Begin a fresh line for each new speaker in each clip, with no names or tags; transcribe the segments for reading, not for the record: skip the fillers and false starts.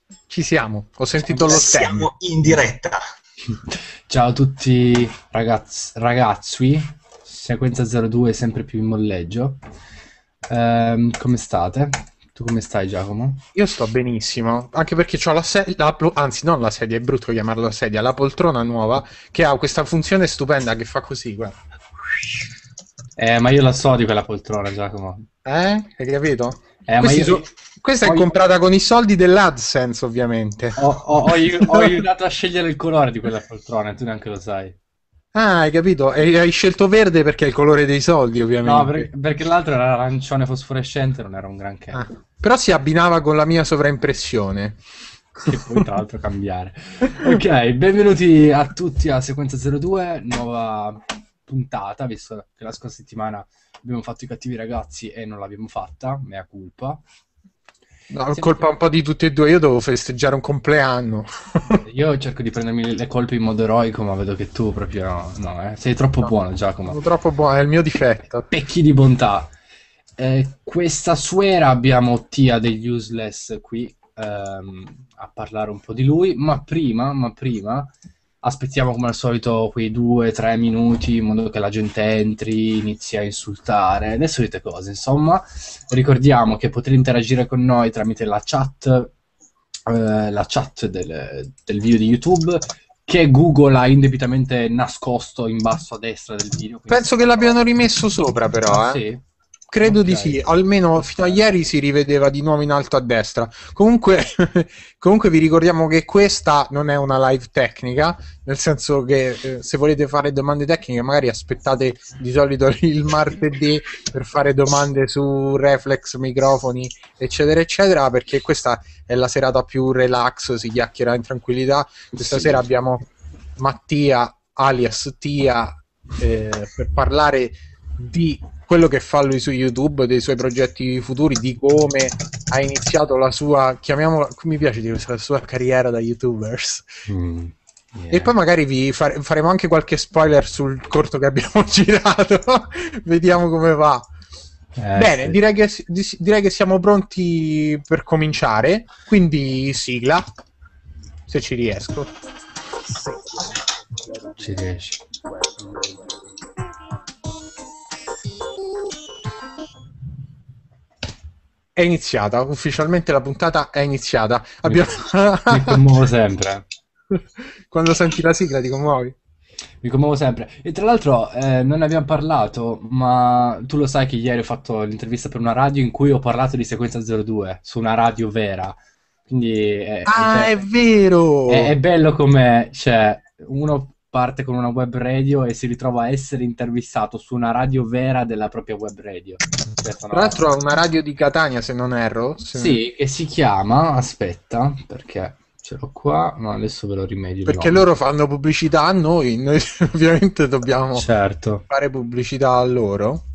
Ci siamo, ho sentito lo stemma.
Siamo in diretta.
Ciao a tutti ragazzi, sequenza 02 sempre più in molleggio. Come state? Tu come stai, Giacomo?
Io sto benissimo, anche perché ho la sedia, anzi non la sedia, è brutto chiamarla sedia, la poltrona nuova che ha questa funzione stupenda che fa così, guarda.
Ma io la so di quella poltrona, Giacomo.
Hai capito?
Ma io
Questa è
ho,
comprata con i soldi dell'AdSense, ovviamente.
ho aiutato a scegliere il colore di quella poltrona, e tu neanche lo sai.
Ah, hai capito? E hai scelto verde perché è il colore dei soldi,
No,
ovviamente.
perché l'altro era arancione fosforescente, non era un granché.
Ah, però si abbinava con la mia sovraimpressione.
Che puoi tra l'altro cambiare. Ok, benvenuti a tutti a Sequenza 02, nuova puntata, visto che la scorsa settimana abbiamo fatto i cattivi ragazzi e non l'abbiamo fatta, mea culpa.
No,
Siamo
colpa un po' di tutti e due, io devo festeggiare un compleanno.
Io cerco di prendermi le colpe in modo eroico, ma vedo che tu proprio no, sei troppo
No,
buono, Giacomo.
sono troppo buono, è il mio difetto.
Pecchi di bontà. Questa sera abbiamo Tia degli Useless qui a parlare un po' di lui, ma prima aspettiamo come al solito quei 2 o 3 minuti in modo che la gente entri, inizi a insultare, le solite cose, insomma. Ricordiamo che potete interagire con noi tramite la chat del video di YouTube che Google ha indebitamente nascosto in basso a destra del video.
Penso che l'abbiano rimesso sopra, però, eh.
Sì?
Credo di
Ok.
sì, almeno fino a ieri si rivedeva di nuovo in alto a destra. Comunque, comunque vi ricordiamo che questa non è una live tecnica, nel senso che se volete fare domande tecniche magari aspettate di solito il martedì per fare domande su reflex, microfoni, eccetera, eccetera, perché questa è la serata più relax, si chiacchiera in tranquillità. Questa
Sì.
sera abbiamo Mattia alias Tia per parlare di quello che fa lui su YouTube, dei suoi progetti futuri, di come ha iniziato la sua, chiamiamola, mi piace dire, la sua carriera da YouTubers. E poi magari faremo anche qualche spoiler sul corto che abbiamo girato, vediamo come va. Bene,
Sì.
direi che siamo pronti per cominciare, quindi sigla, se ci riesco.
Ci riesci.
È iniziata, ufficialmente la puntata è iniziata.
Mi commuovo sempre.
Quando senti la sigla ti commuovi?
Mi commuovo sempre. E tra l'altro non ne abbiamo parlato, ma tu lo sai che ieri ho fatto l'intervista per una radio in cui ho parlato di Sequenza 02, su una radio vera. Quindi
Ah, è vero!
è bello come, cioè, uno parte con una web radio e si ritrova a essere intervistato su una radio vera della propria web radio.
Tra l'altro ha una radio di Catania, se non erro.
Sì, che si chiama, aspetta, perché ce l'ho qua, ma adesso ve lo rimedio il
Perché
nome.
loro fanno pubblicità a noi ovviamente dobbiamo
Certo,
fare pubblicità a loro.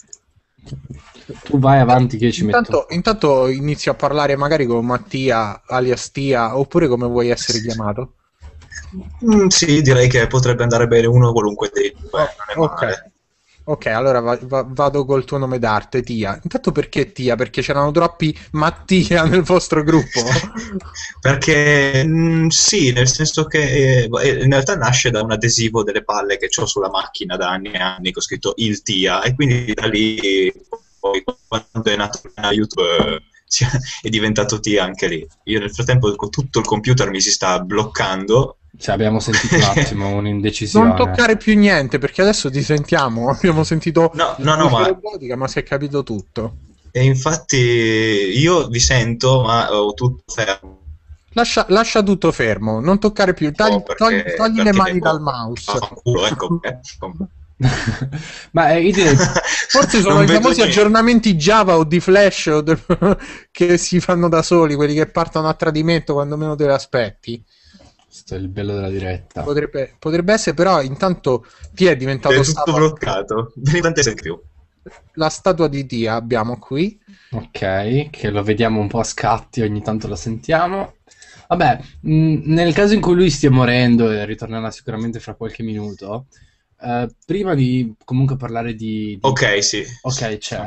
tu vai avanti che io ci metto.
Intanto inizio a parlare magari con Mattia alias Tia, oppure come vuoi essere chiamato.
Sì, direi che potrebbe andare bene uno qualunque dei due, non è
Ok.
male.
Ok, allora vado col tuo nome d'arte, Tia. Intanto perché Tia? Perché c'erano troppi Mattia nel vostro gruppo?
Perché sì, nel senso che in realtà nasce da un adesivo delle palle che ho sulla macchina da anni e anni, che ho scritto il TIA, e quindi da lì poi quando è nato YouTube è diventato TIA anche lì. Io nel frattempo con tutto il computer mi si sta bloccando.
Cioè, abbiamo sentito un attimo
Non
un'indecisione.
toccare più niente, perché adesso ti sentiamo. Abbiamo sentito
No,
la
no, no,
voce
ma
robotica, ma si è capito tutto.
e infatti io vi sento, ma ho tutto fermo
Lascia tutto fermo, non toccare più. Togli le mani dal mouse.
vaffanculo, ecco.
Ma io direi,
Forse sono
Non
i
vedo
famosi
niente.
aggiornamenti Java o di Flash che si fanno da soli, quelli che partono a tradimento quando meno te le aspetti.
questo è il bello della diretta.
Potrebbe essere, però intanto ti è diventato
È tutto bloccato. L'importante è più.
la statua di Tia abbiamo qui.
Ok, che lo vediamo un po' a scatti, ogni tanto lo sentiamo. Vabbè, nel caso in cui lui stia morendo e ritornerà sicuramente fra qualche minuto, prima di comunque parlare di...
Ok, sì.
Ok, c'è.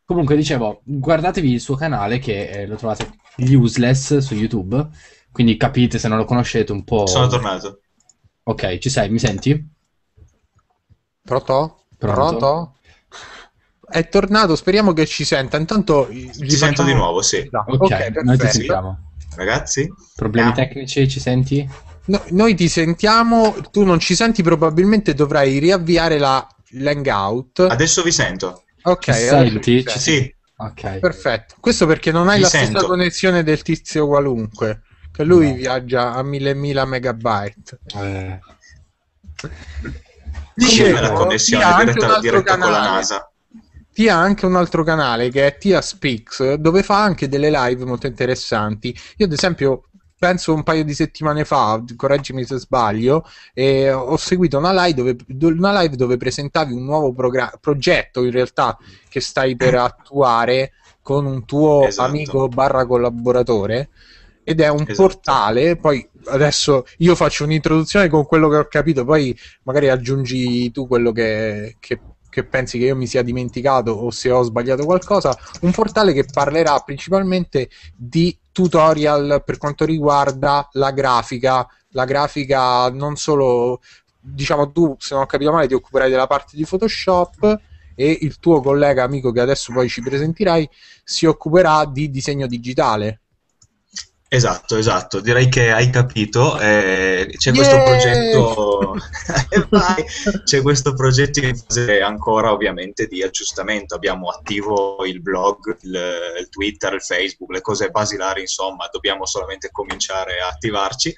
Comunque dicevo, guardatevi il suo canale che lo trovate Useless su YouTube, quindi capite se non lo conoscete un
Sono
po'.
tornato.
Ok, ci sei, mi senti?
Pronto?
Pronto?
Pronto? È tornato, speriamo che ci senta. Intanto
Ti sento di nuovo, sì.
Ok,
Ok,
noi ti
perfetto.
sentiamo.
Ragazzi?
Problemi
Andiamo.
tecnici, ci senti?
Noi ti sentiamo, tu non ci senti, probabilmente dovrai riavviare l'hangout.
Adesso vi sento.
Ok,
Ci
adesso
senti?
ci senti.
Sì,
Ok.
Perfetto. Questo perché non hai
Vi
la stessa
sento.
connessione del tizio qualunque, che lui
No.
viaggia a mille megabyte.
Eh,
Com'è la
Dicevo,
connessione
Tia ha anche un altro
diretta con la
canale.
NASA?
Tia ha anche un altro canale che è Tia Speaks, dove fa anche delle live molto interessanti. Io, ad esempio, penso un paio di settimane fa, correggimi se sbaglio, ho seguito una live dove presentavi un nuovo progetto, in realtà, che stai per attuare con un tuo
Esatto.
amico barra collaboratore. Ed è un
Esatto.
portale, poi adesso io faccio un'introduzione con quello che ho capito, poi magari aggiungi tu quello che pensi che io mi sia dimenticato o se ho sbagliato qualcosa. Un portale che parlerà principalmente di tutorial per quanto riguarda la grafica non solo, diciamo, tu, se non ho capito male, ti occuperai della parte di Photoshop e il tuo collega amico, che adesso poi ci presenterai, si occuperà di disegno digitale.
Esatto, direi che hai capito. C'è
Yeah!
questo progetto, vai! C'è questo progetto in fase ancora ovviamente di aggiustamento. Abbiamo attivo il blog, il Twitter, il Facebook, le cose basilari, insomma, dobbiamo solamente cominciare a attivarci.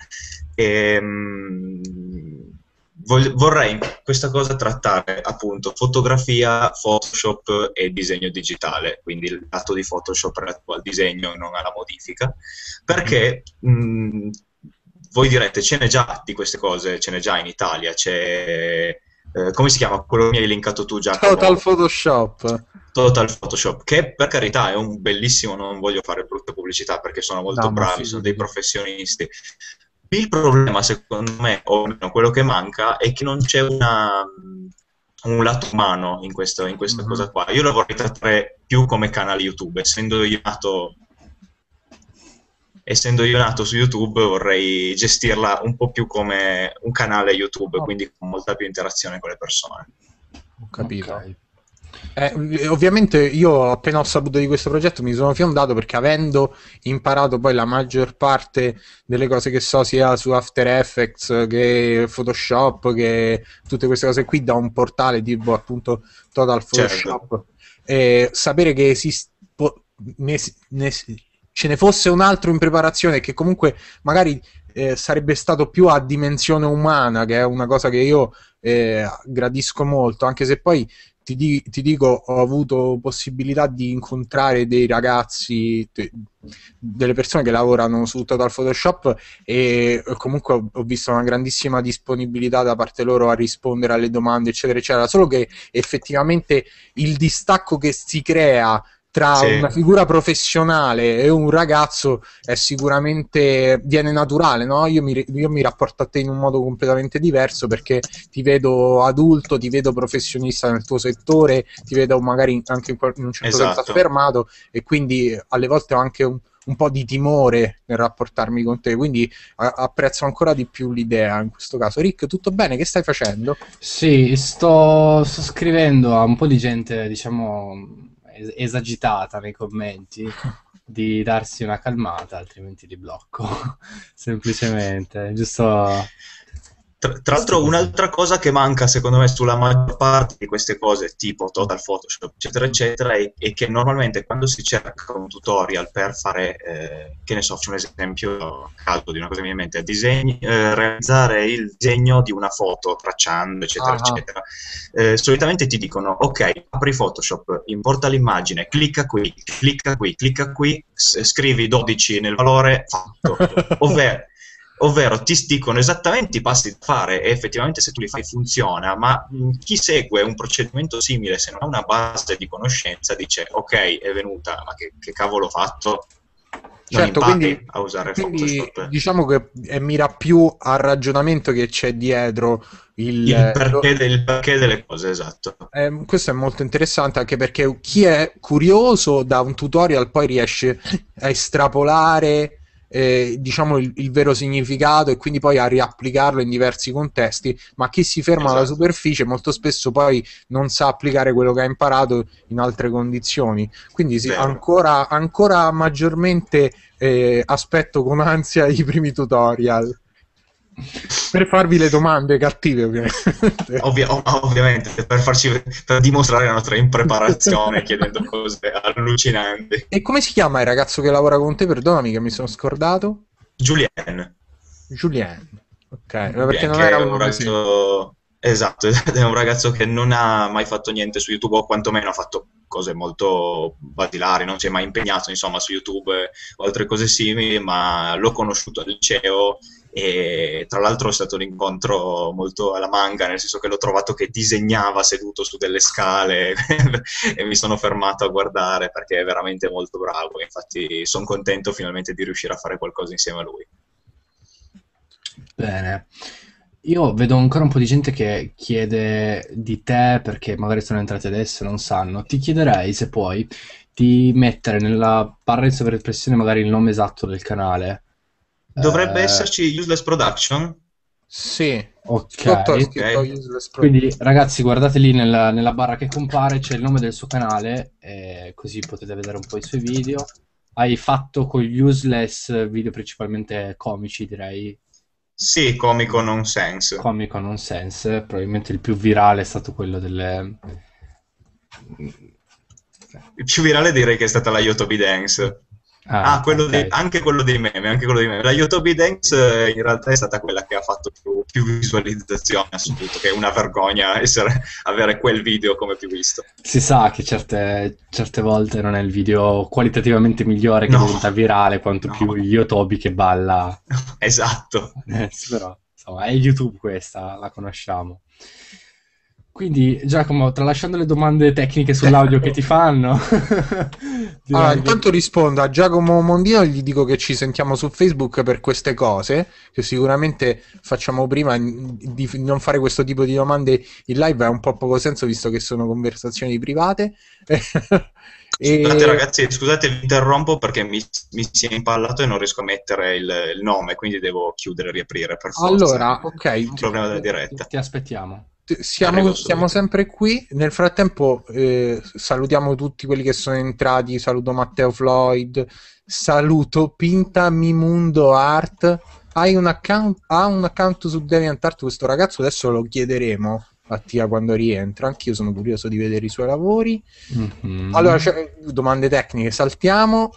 Vorrei in questa cosa trattare appunto fotografia, Photoshop e disegno digitale, quindi il lato di Photoshop relativo al disegno e non alla modifica, perché voi direte ce n'è già di queste cose, ce n'è già in Italia, c'è come si chiama? Quello che mi hai linkato tu, Giacomo?
Total Photoshop,
che per carità è un bellissimo, non voglio fare brutta pubblicità perché sono molto bravi, sono dei professionisti. Il problema, secondo me, o almeno quello che manca, è che non c'è un lato umano in questa cosa qua. Io lo vorrei trattare più come canale YouTube, essendo io nato su YouTube, vorrei gestirla un po' più come un canale YouTube, quindi con molta più interazione con le persone.
Ho capito.
ok.
Ovviamente io appena ho saputo di questo progetto mi sono fiondato, perché avendo imparato poi la maggior parte delle cose che so sia su After Effects che Photoshop, che tutte queste cose qui, da un portale tipo appunto Total Photoshop, sapere che ce ne fosse un altro in preparazione, che comunque magari sarebbe stato più a dimensione umana, che è una cosa che io gradisco molto, anche se poi ti dico, ho avuto possibilità di incontrare dei ragazzi, delle persone che lavorano su Total Photoshop, e comunque ho visto una grandissima disponibilità da parte loro a rispondere alle domande, eccetera, eccetera. Solo che effettivamente il distacco che si crea tra una figura professionale e un ragazzo è sicuramente, viene naturale, no? Io mi rapporto a te in un modo completamente diverso, perché ti vedo adulto, ti vedo professionista nel tuo settore, ti vedo magari anche in un certo senso affermato, e quindi alle volte ho anche un po' di timore nel rapportarmi con te, quindi apprezzo ancora di più l'idea in questo caso. Rick, tutto bene? Che stai facendo?
Sì, sto scrivendo a un po' di gente, diciamo, esagitata nei commenti, di darsi una calmata, altrimenti li blocco. Semplicemente, giusto.
Tra l'altro, un'altra cosa che manca secondo me sulla maggior parte di queste cose, tipo Total Photoshop, eccetera, eccetera, è che normalmente quando si cerca un tutorial per fare, che ne so, faccio un esempio caldo di una cosa che mi viene in mente, realizzare il disegno di una foto, tracciando, eccetera, eccetera, solitamente ti dicono, ok, apri Photoshop, importa l'immagine, clicca qui, scrivi 12 nel valore, fatto, ovvero ti dicono esattamente i passi da fare, e effettivamente se tu li fai funziona, ma chi segue un procedimento simile, se non ha una base di conoscenza, dice ok, è venuta, ma che cavolo ho fatto? non
Certo,
impari a usare Photoshop.
diciamo che mira più al ragionamento che c'è dietro
Il perché delle cose, esatto.
questo è molto interessante anche perché chi è curioso da un tutorial poi riesce a estrapolare diciamo il vero significato e quindi poi a riapplicarlo in diversi contesti, ma chi si ferma alla
Esatto.
superficie molto spesso poi non sa applicare quello che ha imparato in altre condizioni. Quindi sì,
Vero.
ancora maggiormente aspetto con ansia i primi tutorial per farvi le domande cattive, ovviamente.
Ovviamente, per dimostrare la nostra impreparazione chiedendo cose allucinanti.
E come si chiama il ragazzo che lavora con te? Perdonami che mi sono scordato.
Julien,
Julien. Ok, perché
Julien,
non
che
era
è
un
un
nome semplice.
ragazzo, esatto, è un ragazzo che non ha mai fatto niente su YouTube, o quantomeno ha fatto cose molto basilari, non si è mai impegnato, insomma, su YouTube o altre cose simili, ma l'ho conosciuto al liceo e tra l'altro è stato un incontro molto alla manga, nel senso che l'ho trovato che disegnava seduto su delle scale e mi sono fermato a guardare perché è veramente molto bravo, infatti sono contento finalmente di riuscire a fare qualcosa insieme a lui.
Bene. Io vedo ancora un po' di gente che chiede di te perché magari sono entrati adesso e non sanno. Ti chiederei, se puoi, di mettere nella barra di sovraespressione magari il nome esatto del canale.
Dovrebbe
Eh,
esserci Useless Production?
Sì, sotto è
ok.
scritto
Ok.
Useless
Quindi
Product.
ragazzi, guardate lì nella barra che compare, c'è il nome del suo canale, così potete vedere un po' i suoi video. Hai fatto con gli useless video principalmente comici, direi.
Sì, comico nonsense.
Comico nonsense, probabilmente il più virale è stato quello delle...
Il più virale direi che è stata la Yotobi Dance.
Ah,
Ah,
ok.
anche quello dei meme, anche quello dei meme. La Yotobi Dance in realtà è stata quella che ha fatto più visualizzazioni assoluto, che è una vergogna avere quel video come più visto.
Si sa che certe volte non è il video qualitativamente migliore che
No,
diventa virale, quanto
no,
più Yotobi che balla.
esatto.
Sì, però, insomma, è YouTube questa, la conosciamo. Quindi, Giacomo, tralasciando le domande tecniche sull'audio che ti fanno,
Allora,
direi che...
intanto rispondo a Giacomo Mondino e gli dico che ci sentiamo su Facebook per queste cose, che sicuramente facciamo prima di non fare questo tipo di domande in live, ha un po' poco senso visto che sono conversazioni private.
Scusate
E
ragazzi, scusate, vi interrompo perché mi si è impallato e non riesco a mettere il nome, quindi devo chiudere e riaprire per forza.
allora, ok,
Un problema della diretta.
Ti aspettiamo.
Arrivo
siamo
subito.
sempre qui. Nel frattempo, salutiamo tutti quelli che sono entrati. Saluto Matteo Floyd, saluto Pinta Mimundo Art. Ha un account su DeviantArt questo ragazzo? Adesso lo chiederemo a Tia quando rientra. Anch'io sono curioso di vedere i suoi lavori. Allora,
Mhm.
domande tecniche, saltiamo.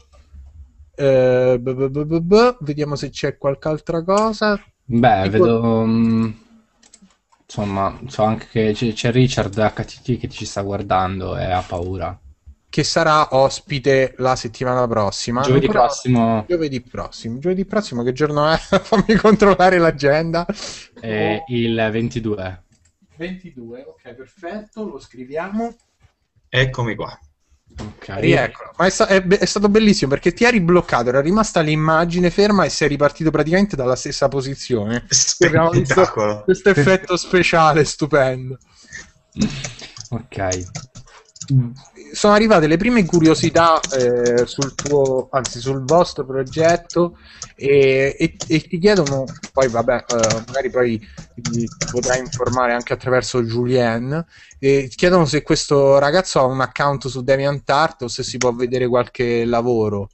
Vediamo se c'è qualche altra cosa.
Beh,
Tipo,
vedo, insomma, so anche che c'è Richard HTT che ci sta guardando e ha paura.
che sarà ospite la settimana prossima.
Giovedì
Ancora
prossimo
giovedì prossimo. Giovedì prossimo, che giorno è? Fammi controllare l'agenda.
è il 22.
22, ok, perfetto, lo scriviamo.
Eccomi qua.
Ok.
Rieccolo. Ma è stato bellissimo perché ti eri bloccato, era rimasta l'immagine ferma e sei ripartito praticamente dalla stessa posizione. Qui abbiamo visto
Spettacolo.
questo effetto speciale stupendo.
Ok.
Sono arrivate le prime curiosità sul vostro progetto e ti chiedono, poi vabbè, magari poi ti potrai informare anche attraverso Julien, ti chiedono se questo ragazzo ha un account su DeviantArt o se si può vedere qualche lavoro.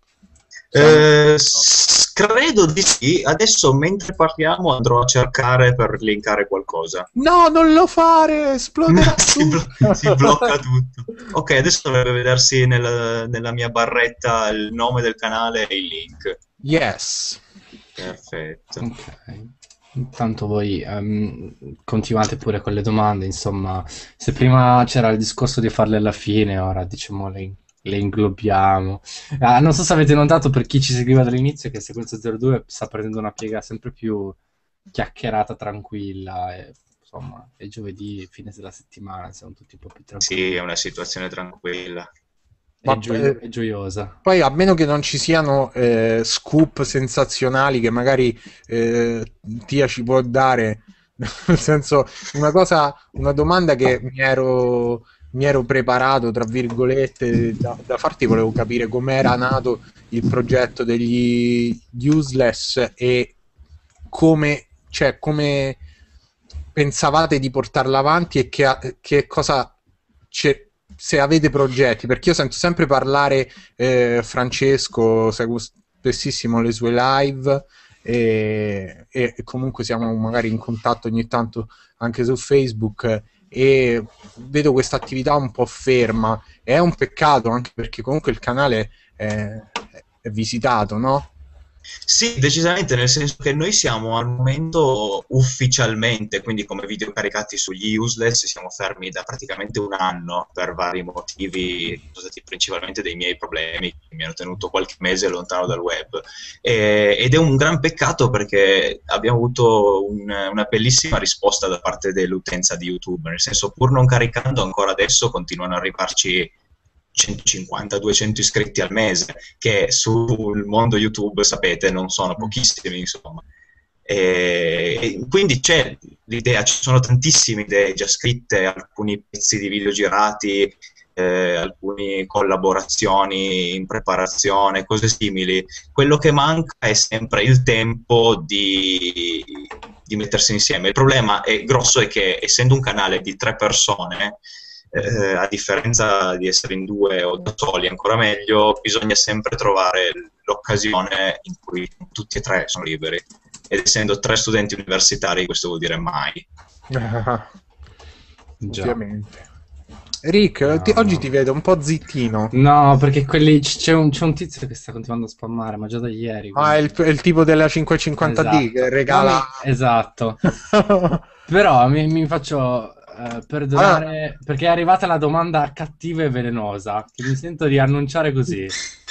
Credo di sì. Adesso mentre parliamo andrò a cercare per linkare qualcosa.
No, non lo fare, esploderà tutto.
Si blocca tutto. Ok, adesso dovrebbe vedersi nella mia barretta il nome del canale e il link.
Yes.
Perfetto.
Ok. Intanto voi continuate pure con le domande, insomma, se prima c'era il discorso di farle alla fine, ora diciamo le inglobiamo. Ah, non so se avete notato per chi ci seguiva dall'inizio che Sequenza 02 sta prendendo una piega sempre più chiacchierata, tranquilla, e, insomma, è giovedì, fine della settimana, siamo tutti un po' più tranquilli.
Sì, è una situazione tranquilla.
è gioiosa.
Poi, a meno che non ci siano scoop sensazionali che magari Tia ci può dare, nel senso, una domanda che mi ero preparato, tra virgolette, da farti, volevo capire com'era nato il progetto degli Useless e come pensavate di portarla avanti e che cosa se avete progetti, perché io sento sempre parlare Francesco, seguo spessissimo le sue live e comunque siamo magari in contatto ogni tanto anche su Facebook e vedo questa attività un po' ferma. È un peccato, anche perché comunque il canale è visitato, no?
Sì, decisamente, nel senso che noi siamo al momento ufficialmente, quindi come video caricati sugli Useless, siamo fermi da praticamente un anno per vari motivi, sono stati principalmente dei miei problemi che mi hanno tenuto qualche mese lontano dal web. Ed è un gran peccato perché abbiamo avuto una bellissima risposta da parte dell'utenza di YouTube, nel senso, pur non caricando ancora adesso, continuano ad arrivarci 150-200 iscritti al mese, che sul mondo YouTube, sapete, non sono pochissimi, insomma. E quindi c'è l'idea, ci sono tantissime idee già scritte, alcuni pezzi di video girati, alcune collaborazioni in preparazione, cose simili. Quello che manca è sempre il tempo di mettersi insieme. Il problema grosso è che, essendo un canale di 3 persone, a differenza di essere in 2 o da soli, ancora meglio, bisogna sempre trovare l'occasione in cui tutti e 3 sono liberi. Ed essendo 3 studenti universitari, questo vuol dire mai.
Ovviamente. Rick, oggi ti vedo un po' zittino.
No, perché c'è un tizio che sta continuando a spammare, ma già da ieri.
Ah, è il tipo della 550D che regala...
Esatto. Però mi faccio... perdonare, perché è arrivata la domanda cattiva e velenosa che mi sento di annunciare così.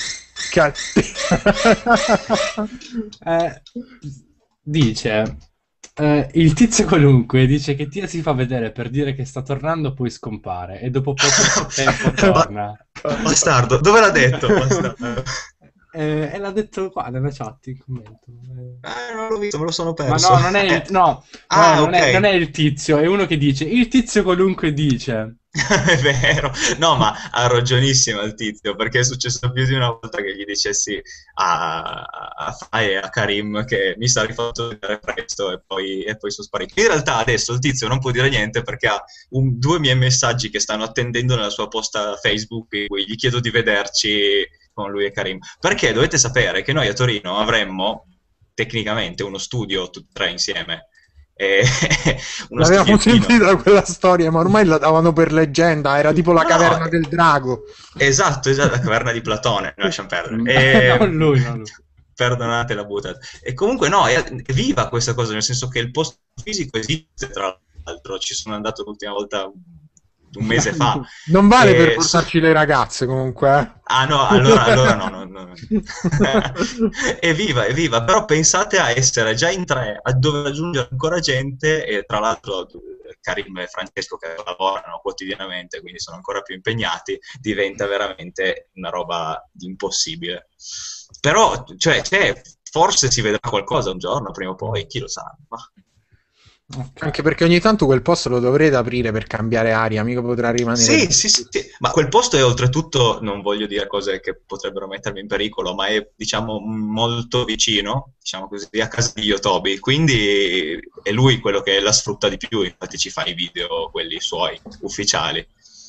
Dice il tizio qualunque dice che Tia si fa vedere per dire che sta tornando, poi scompare e dopo poco tempo torna.
Bastardo, dove l'ha detto? Bastardo.
E l'ha detto qua nella chat in commento.
Non l'ho visto, me lo sono perso.
Ma no, non è il, non è il tizio, è uno che dice il tizio qualunque dice.
È vero, no, ma ha ragionissimo il tizio, perché è successo più di una volta che gli dicessi a Fai e a Karim che mi sa rifatto vedere presto e poi sono sparito. In realtà adesso il tizio non può dire niente perché ha 2 miei messaggi che stanno attendendo nella sua posta Facebook in cui gli chiedo di vederci con lui e Karim, perché dovete sapere che noi a Torino avremmo tecnicamente uno studio tutti e 3 insieme.
L'avevamo sentita quella storia, ma ormai la davano per leggenda, era tipo la caverna del drago.
Esatto, la caverna di Platone, lasciamo perdere.
Non lui.
Perdonate la buttata. E comunque no, è viva questa cosa, nel senso che il posto fisico esiste, tra l'altro ci sono andato l'ultima volta un mese fa.
Non vale per portarci le ragazze comunque.
Ah no, allora no. È viva, però pensate a essere già in 3, a dover aggiungere ancora gente, e tra l'altro Karim e Francesco che lavorano quotidianamente, quindi sono ancora più impegnati, diventa veramente una roba impossibile. Però, cioè, forse si vedrà qualcosa un giorno, prima o poi, chi lo sa.
Okay. Anche perché ogni tanto quel posto lo dovrete aprire per cambiare aria, mica potrà rimanere.
Sì, ma quel posto è oltretutto, non voglio dire cose che potrebbero mettermi in pericolo, ma è, diciamo, molto vicino, diciamo così, a casa di Yotobi, quindi è lui quello che la sfrutta di più, infatti ci fa i video, quelli suoi, ufficiali.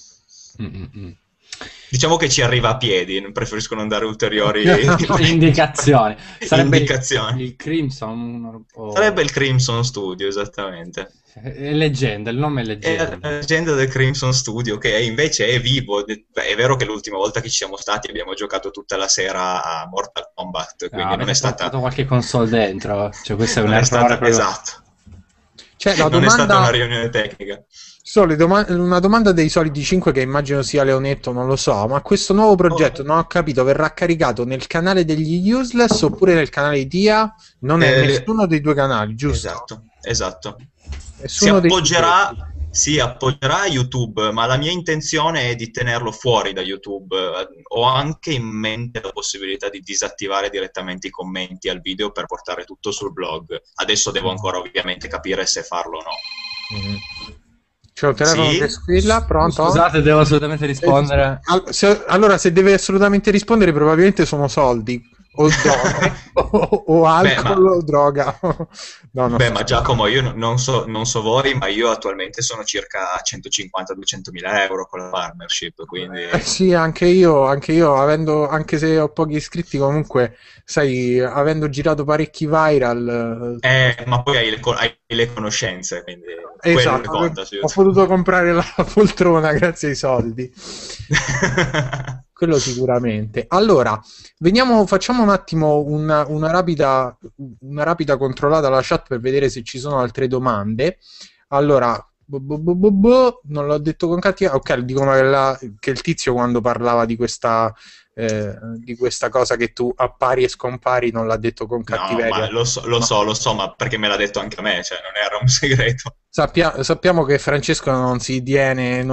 Diciamo che ci arriva a piedi, non preferisco non dare ulteriori
indicazioni. Sarebbe
indicazioni.
Il Crimson
sarebbe il Crimson Studio, esattamente.
È leggenda, il nome è leggenda.
È la leggenda del Crimson Studio, che invece è vivo. È vero che l'ultima volta che ci siamo stati abbiamo giocato tutta la sera a Mortal Kombat, quindi non è stata
qualche console dentro, cioè questo è un errore.
Esatto.
Cioè,
non è stata una riunione tecnica.
Una domanda dei soliti 5 che immagino sia Leonetto, non lo so, ma questo nuovo progetto, non ho capito, verrà caricato nel canale degli Useless oppure nel canale di Tia? Non è nessuno dei 2 canali, giusto?
Esatto.
Si appoggerà
si appoggerà a YouTube, ma la mia intenzione è di tenerlo fuori da YouTube. Ho anche in mente la possibilità di disattivare direttamente i commenti al video per portare tutto sul blog. Adesso devo ancora ovviamente capire se farlo o no.
Mm. C'è un telefono
Sì?
che squilla, pronto?
Scusate, devo assolutamente rispondere.
Allora, se deve assolutamente rispondere, probabilmente sono soldi o droghe o alcol o droga. No, non
Beh,
so.
ma Giacomo, io non so voi, ma io attualmente sono circa a 150-200 mila euro con la partnership, quindi...
Sì, anche io, avendo, anche se ho pochi iscritti, comunque, sai, avendo girato parecchi viral,
Ma poi hai le conoscenze, quindi quello che
esatto,
conta su
ho
YouTube.
potuto comprare la poltrona grazie ai soldi. Quello sicuramente. Allora, facciamo un attimo una rapida controllata alla chat per vedere se ci sono altre domande. Allora, non l'ho detto con cattiva. Ok, dicono che il tizio quando parlava di questa cosa che tu appari e scompari non l'ha detto con
No,
cattiveria.
ma lo so, ma perché me l'ha detto anche a me, cioè non era un segreto.
Sappiamo che Francesco non si tiene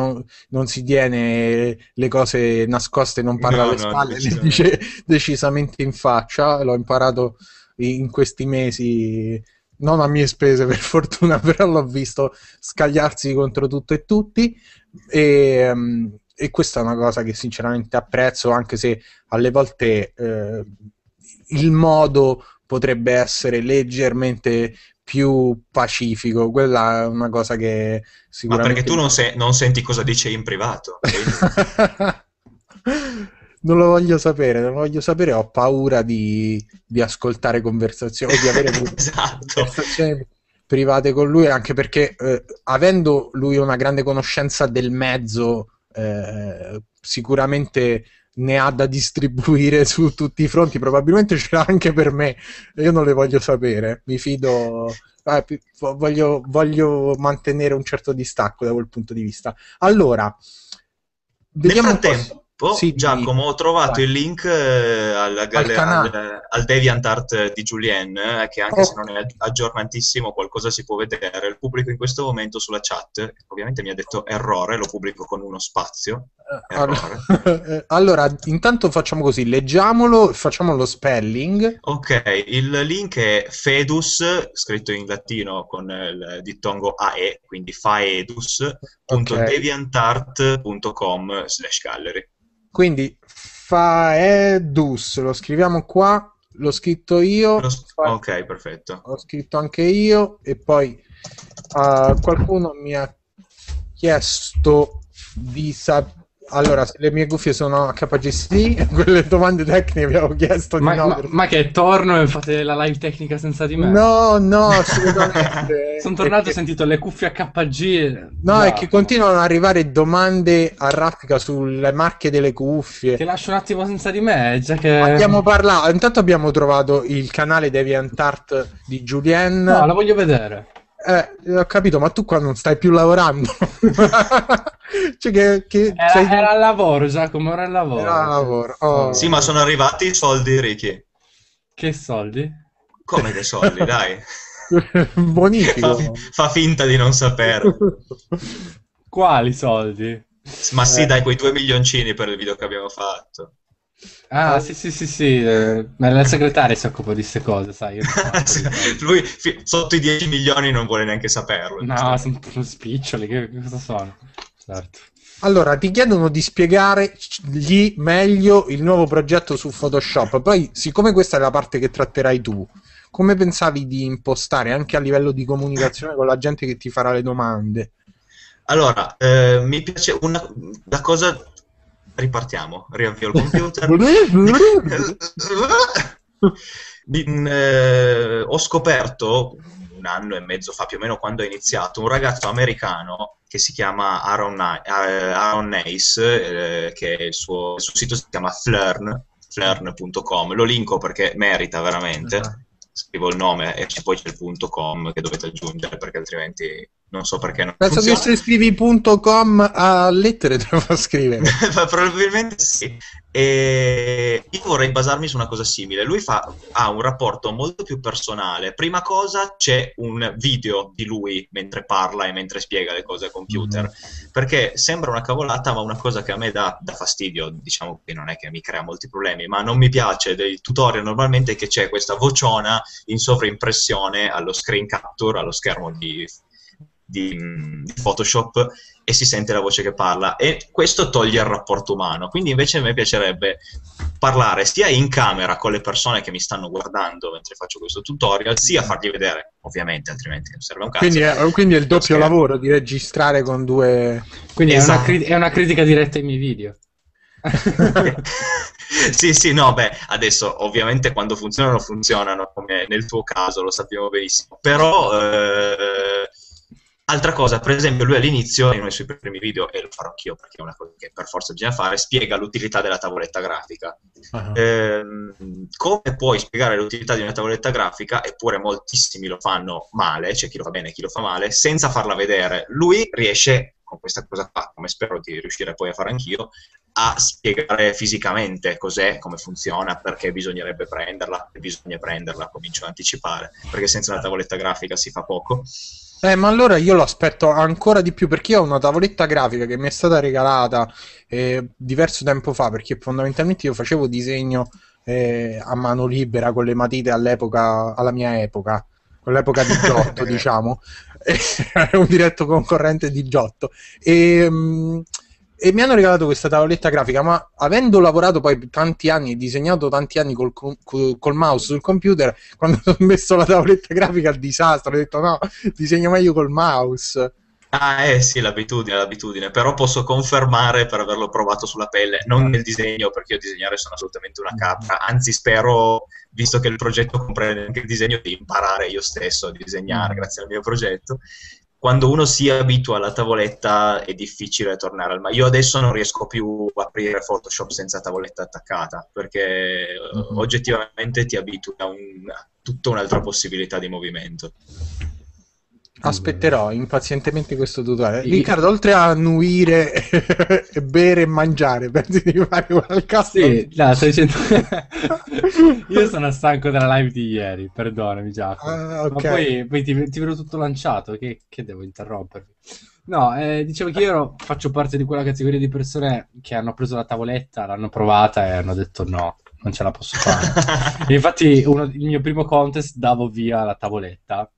le cose nascoste, non parla alle
No,
spalle, le
decisamente.
dice decisamente in faccia. L'ho imparato in questi mesi, non a mie spese per fortuna, però l'ho visto scagliarsi contro tutto e tutti. E questa è una cosa che sinceramente apprezzo, anche se alle volte il modo potrebbe essere leggermente più pacifico. Quella è una cosa che
Ma perché
sicuramente
tu non senti cosa dice in privato?
non lo voglio sapere, ho paura di ascoltare conversazioni o di avere
Esatto.
conversazioni private con lui, anche perché avendo lui una grande conoscenza del mezzo, sicuramente ne ha da distribuire su tutti i fronti, probabilmente ce l'ha anche per me, io non le voglio sapere, mi fido, voglio mantenere un certo distacco da quel punto di vista. Allora,
Nel
vediamo un po'.
frattempo,
Sì,
Giacomo, ho trovato
vai.
il link
Al canale.
al DeviantArt di Julien, che anche se
Oh,
non è aggiornatissimo, qualcosa si può vedere. Lo pubblico in questo momento sulla chat. Ovviamente mi ha detto errore, lo pubblico con uno spazio. Errore.
allora, intanto facciamo così, leggiamolo, facciamo lo spelling.
Ok, il link è Fedus, scritto in latino con il dittongo AE, quindi
Ok,
faedus.deviantart.com/gallery.
quindi Faedus, lo scriviamo qua, l'ho scritto io,
Ok, perfetto.
ho scritto anche io, e poi qualcuno mi ha chiesto di sapere. Allora, se le mie cuffie sono HGC, quelle domande tecniche vi avevo chiesto di no.
Ma che torno e fate la live tecnica senza di me?
No, assolutamente.
Sono tornato e ho sentito le cuffie HG.
No, è che continuano ad arrivare domande a raffica sulle marche delle cuffie.
Ti lascio un attimo senza di me, già che...
Abbiamo parlato, intanto abbiamo trovato il canale DeviantArt di Julien.
No, la voglio vedere.
Ho capito, ma tu qua non stai più lavorando. Cioè
Era al lavoro, Giacomo, era al lavoro.
Era al lavoro. Oh.
Sì, ma sono arrivati i soldi, Ricky.
Che soldi?
Come che soldi, dai?
Bonifico.
Fa finta di non sapere.
Quali soldi?
Ma sì, dai, quei 2 milioncini per il video che abbiamo fatto.
Ah, sì. Ma la segretaria si occupa di queste cose, sai. Io
Lui sotto i 10 milioni non vuole neanche saperlo.
no, sono spiccioli, che cosa sono? Certo.
Allora, ti chiedono di spiegargli meglio il nuovo progetto su Photoshop. Poi, siccome questa è la parte che tratterai tu, come pensavi di impostare anche a livello di comunicazione con la gente che ti farà le domande?
Allora, mi piace la cosa... Ripartiamo, riavvio il computer. Ho scoperto 1 anno e mezzo fa, più o meno, quando ho iniziato, un ragazzo americano che si chiama Aaron Nace, che il suo sito si chiama flern.com. Lo linko perché merita veramente. Scrivo il nome e poi c'è il .com che dovete aggiungere, perché altrimenti non so perché non
Penso
funziona.
che se scrivi .com a lettere te lo fa scrivere.
Probabilmente sì. E io vorrei basarmi su una cosa simile. Lui ha un rapporto molto più personale. Prima cosa, c'è un video di lui mentre parla e mentre spiega le cose al computer, perché sembra una cavolata, ma una cosa che a me dà fastidio, diciamo che non è che mi crea molti problemi, ma non mi piace dei tutorial normalmente, che c'è questa vociona in sovraimpressione allo screen capture, allo schermo di Photoshop, e si sente la voce che parla, e questo toglie il rapporto umano. Quindi invece a me piacerebbe parlare sia in camera con le persone che mi stanno guardando mentre faccio questo tutorial, sia fargli vedere, ovviamente, altrimenti non serve un cazzo.
Quindi è il doppio lavoro di registrare con due...
Quindi
Esatto.
è una critica diretta ai miei video.
Sì, no, beh, adesso ovviamente quando funzionano, come nel tuo caso, lo sappiamo benissimo, però altra cosa, per esempio, lui all'inizio, in uno dei suoi primi video, e lo farò anch'io perché è una cosa che per forza bisogna fare, spiega l'utilità della tavoletta grafica. Come puoi spiegare l'utilità di una tavoletta grafica, eppure moltissimi lo fanno male, c'è chi lo fa bene e chi lo fa male, senza farla vedere. Lui riesce, con questa cosa qua, come spero di riuscire poi a fare anch'io, a spiegare fisicamente cos'è, come funziona, perché bisognerebbe prenderla, e bisogna prenderla, comincio a anticipare, perché senza una tavoletta grafica si fa poco.
Ma allora io lo aspetto ancora di più, perché io ho una tavoletta grafica che mi è stata regalata diverso tempo fa, perché fondamentalmente io facevo disegno a mano libera con le matite all'epoca, alla mia epoca, con l'epoca di Giotto, diciamo, era un diretto concorrente di Giotto, e mi hanno regalato questa tavoletta grafica, ma avendo lavorato poi tanti anni, disegnato tanti anni col mouse sul computer, quando ho messo la tavoletta grafica al disastro, ho detto no, disegno meglio col mouse.
Sì, l'abitudine, però posso confermare, per averlo provato sulla pelle, non nel disegno, perché io a disegnare sono assolutamente una capra, anzi spero, visto che il progetto comprende anche il disegno, di imparare io stesso a disegnare grazie al mio progetto. Quando uno si abitua alla tavoletta è difficile tornare io adesso non riesco più a aprire Photoshop senza tavoletta attaccata, perché oggettivamente ti abitui a tutta un'altra possibilità di movimento.
Aspetterò impazientemente questo tutorial. Riccardo, oltre a annuire e bere e mangiare, pensi di fare qualcosa?
Sì, no, sto dicendo... Io sono stanco della live di ieri, perdonami Giacomo.
Okay.
Ma poi ti vedo tutto lanciato, che devo interrompervi? No, dicevo che io faccio parte di quella categoria di persone che hanno preso la tavoletta, l'hanno provata e hanno detto no, non ce la posso fare. E infatti il mio primo contest davo via la tavoletta.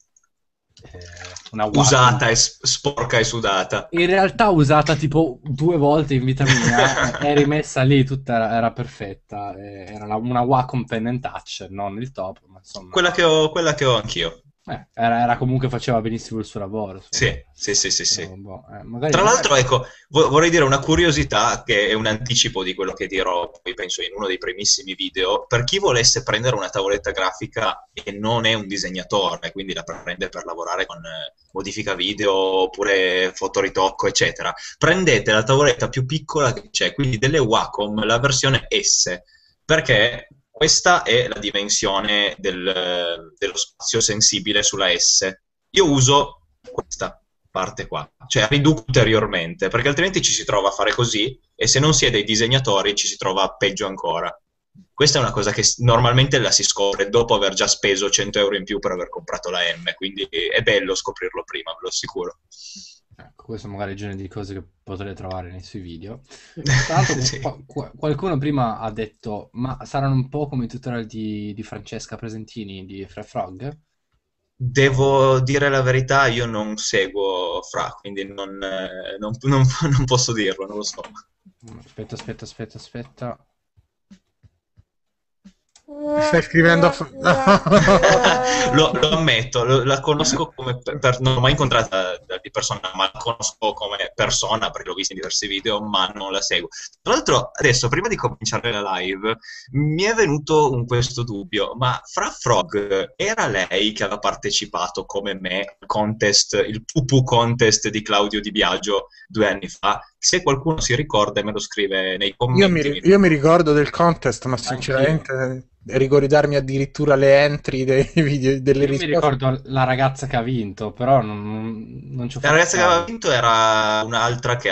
Una
usata e sporca e sudata.
In realtà usata tipo 2 volte in vita mia, è rimessa lì, tutta era perfetta. Era una Wacom Pen and Touch, non il top, ma insomma.
Quella che ho anch'io.
Era comunque, faceva benissimo il suo lavoro.
Sì.
Magari
Tra l'altro, ecco, vorrei dire una curiosità che è un anticipo di quello che dirò, poi penso in uno dei primissimi video. Per chi volesse prendere una tavoletta grafica e non è un disegnatore, quindi la prende per lavorare con modifica video oppure fotoritocco, eccetera, prendete la tavoletta più piccola che c'è, quindi delle Wacom, la versione S, perché questa è la dimensione dello spazio sensibile sulla S. Io uso questa parte qua, cioè riduco ulteriormente, perché altrimenti ci si trova a fare così, e se non si è dei disegnatori ci si trova peggio ancora. Questa è una cosa che normalmente la si scopre dopo aver già speso 100 euro in più per aver comprato la M, quindi è bello scoprirlo prima, ve lo assicuro.
Ecco, questo magari è il genere di cose che potrete trovare nei suoi video. Tra l'altro,
Sì.
qualcuno prima ha detto, ma saranno un po' come i tutorial di Francesca Presentini di Fra Frog?
Devo dire la verità, io non seguo Fra, quindi non posso dirlo, non lo so.
Aspetta.
Stai scrivendo
Lo ammetto, la conosco come non l'ho mai incontrata di persona, ma la conosco come persona perché l'ho vista in diversi video, ma non la seguo. Tra l'altro, adesso, prima di cominciare la live, mi è venuto questo dubbio, ma Fra Frog era lei che aveva partecipato come me al contest, il Pupu Contest di Claudio Di Biagio 2 anni fa? Se qualcuno si ricorda e me lo scrive nei commenti.
Io mi ricordo del contest, ma sinceramente ricordarmi addirittura le entry dei video, delle risposte.
Mi ricordo la ragazza che ha vinto, però non ci ho
La ragazza che aveva vinto era un'altra che aveva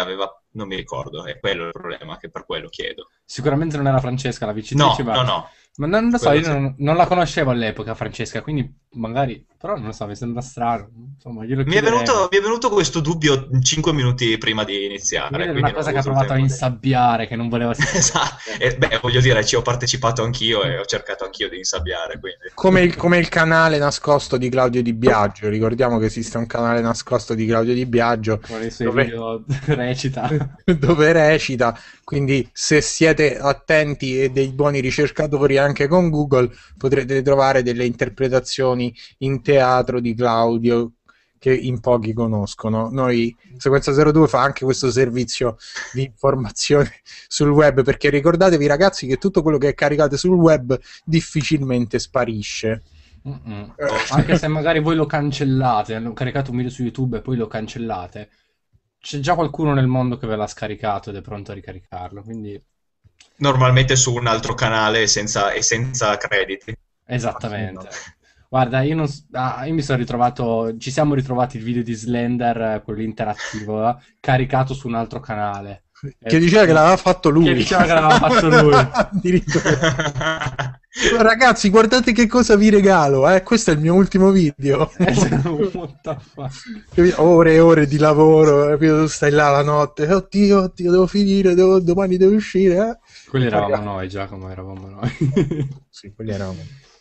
Non mi ricordo, è quello il problema, che per quello chiedo.
Sicuramente non era Francesca la vincitrice,
No.
ma non lo so,
Quello
io non la conoscevo all'epoca, Francesca, quindi magari, però non lo so, mi sembra strano. Insomma, glielo
Mi è
chiederemo.
venuto questo dubbio 5 minuti prima di iniziare.
Quindi era
Quindi
una
non ho
cosa che ha
avuto il
provato a
tempo
insabbiare, che non voleva
Esatto. Beh, voglio dire, ci ho partecipato anch'io e ho cercato anch'io di insabbiare, quindi.
Come il canale nascosto di Claudio Di Biagio. Ricordiamo che esiste un canale nascosto di Claudio Di Biagio
con i suoi
dove,
video recita.
dove recita. Quindi, se siete attenti e dei buoni ricercatori anche con Google, potrete trovare delle interpretazioni in teatro di Claudio che in pochi conoscono. Noi, Sequenza 02 fa anche questo servizio di informazione sul web, perché ricordatevi ragazzi che tutto quello che caricate sul web difficilmente sparisce.
Anche se magari voi lo cancellate, hanno caricato un video su YouTube e poi lo cancellate, c'è già qualcuno nel mondo che ve l'ha scaricato ed è pronto a ricaricarlo, quindi
Normalmente su un altro canale e senza crediti.
esattamente. Guarda, io mi sono ritrovato, ci siamo ritrovati il video di Slender, quello interattivo, caricato su un altro canale.
Che diceva che l'aveva fatto lui.
Che diceva che l'aveva fatto lui.
Addirittura. Ragazzi, guardate che cosa vi regalo, questo è il mio ultimo video.
What the fuck?
Ore e ore di lavoro, capito? Tu stai là la notte, oddio, devo finire, domani devo uscire.
Quelli eravamo noi, Giacomo, eravamo noi.
Sì, quelli eravamo.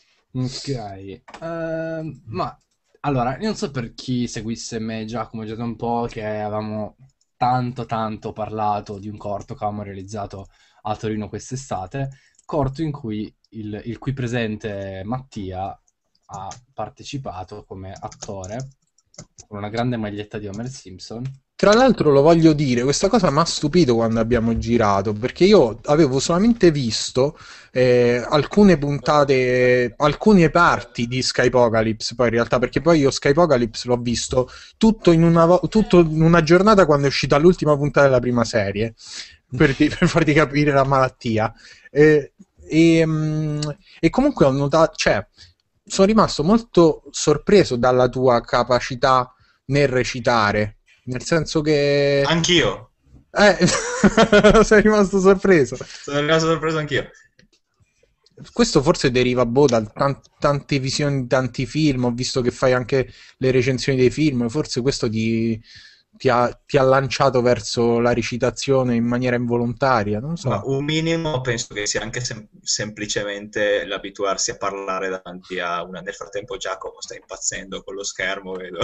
Ok, ma allora, io non so per chi seguisse me e Giacomo già da un po' che avevamo tanto parlato di un corto che avevamo realizzato a Torino quest'estate, corto in cui il qui presente Mattia ha partecipato come attore con una grande maglietta di Homer Simpson.
Tra l'altro lo voglio dire, questa cosa mi ha stupito quando abbiamo girato, perché io avevo solamente visto alcune puntate, alcune parti di Skypocalypse, poi in realtà, perché poi io Skypocalypse l'ho visto tutto in una giornata quando è uscita l'ultima puntata della prima serie, per farti capire la malattia. E comunque ho notato, cioè, sono rimasto molto sorpreso dalla tua capacità nel recitare. Nel senso che...
Anch'io.
Sei rimasto sorpreso.
Sono rimasto sorpreso anch'io.
Questo forse deriva da tante visioni di tanti film. Ho visto che fai anche le recensioni dei film. Forse questo ti ha lanciato verso la recitazione in maniera involontaria, non so.
Ma un minimo penso che sia anche semplicemente l'abituarsi a parlare davanti a una. Nel frattempo Giacomo sta impazzendo con lo schermo, vedo.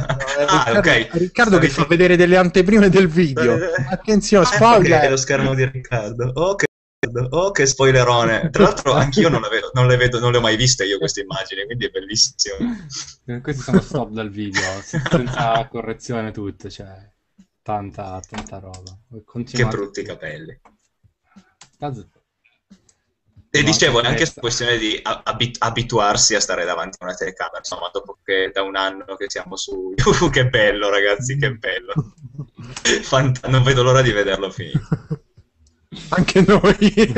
Riccardo che fa vedere delle anteprime del video. Attenzione, spoiler!
Lo schermo di Riccardo. Oh, che spoilerone! Tra l'altro anch'io non le ho mai viste io queste immagini, quindi è bellissimo.
Questi sono stop dal video, senza correzione tutto, cioè tanta roba.
Che brutti capelli. E
No,
dicevo, è anche questione di abituarsi a stare davanti a una telecamera, insomma, dopo che da un anno che siamo su... che bello, ragazzi, che bello. Non vedo l'ora di vederlo finire.
Anche noi.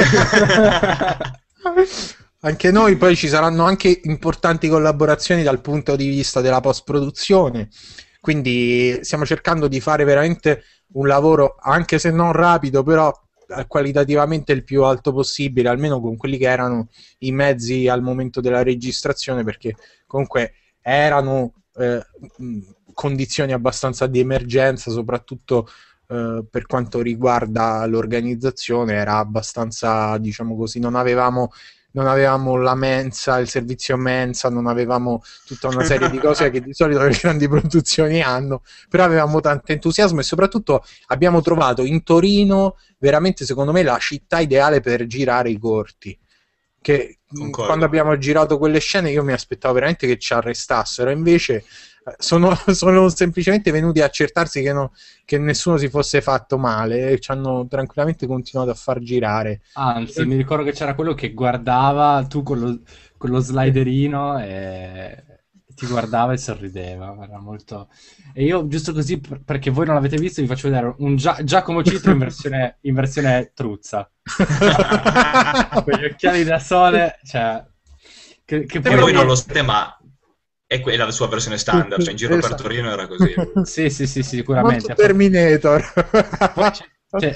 Anche noi, poi ci saranno anche importanti collaborazioni dal punto di vista della post-produzione, quindi stiamo cercando di fare veramente un lavoro, anche se non rapido, però qualitativamente il più alto possibile, almeno con quelli che erano i mezzi al momento della registrazione, perché comunque erano condizioni abbastanza di emergenza, soprattutto per quanto riguarda l'organizzazione. Era abbastanza, diciamo così, non avevamo la mensa, il servizio mensa, non avevamo tutta una serie di cose che di solito le grandi produzioni hanno, però avevamo tanto entusiasmo e soprattutto abbiamo trovato in Torino veramente, secondo me, la città ideale per girare i corti. Che quando abbiamo girato quelle scene io mi aspettavo veramente che ci arrestassero, invece sono semplicemente venuti a accertarsi che nessuno si fosse fatto male e ci hanno tranquillamente continuato a far girare.
Anzi, mi ricordo che c'era quello che guardava tu con lo sliderino e ti guardava e sorrideva, era molto... E io, giusto così, perché voi non l'avete visto, vi faccio vedere un Giacomo Citro in versione truzza. Con gli occhiali da sole, cioè... Che
voi non lo sapete, ma è quella la sua versione standard, cioè in giro per Torino era così.
Sì, sicuramente.
Molto Terminator.
Cioè,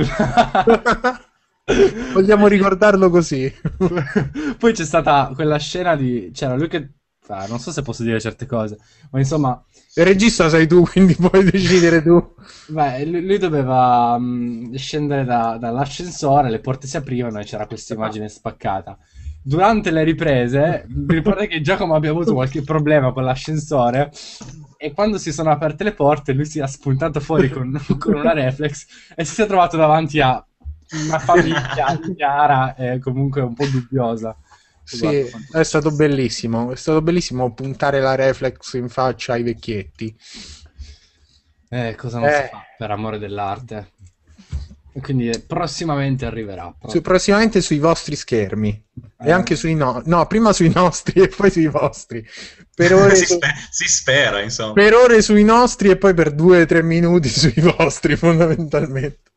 Vogliamo ricordarlo così.
poi c'è stata quella scena di... C'era lui che... non so se posso dire certe cose, ma insomma...
Il regista sei tu, quindi puoi decidere tu.
Beh, lui doveva scendere dall'ascensore, le porte si aprivano e c'era questa immagine spaccata. Durante le riprese, mi ricordo che Giacomo abbia avuto qualche problema con l'ascensore e quando si sono aperte le porte lui si è spuntato fuori con una reflex e si è trovato davanti a una famiglia chiara e comunque un po' dubbiosa.
Sì, è stato bellissimo puntare la reflex in faccia ai vecchietti.
Cosa non si fa per amore dell'arte. E quindi prossimamente arriverà.
Prossimamente sui vostri schermi. E anche sui no, prima sui nostri e poi sui vostri. Per ore
si spera, insomma.
Per ore sui nostri e poi per 2-3 minuti sui vostri, fondamentalmente.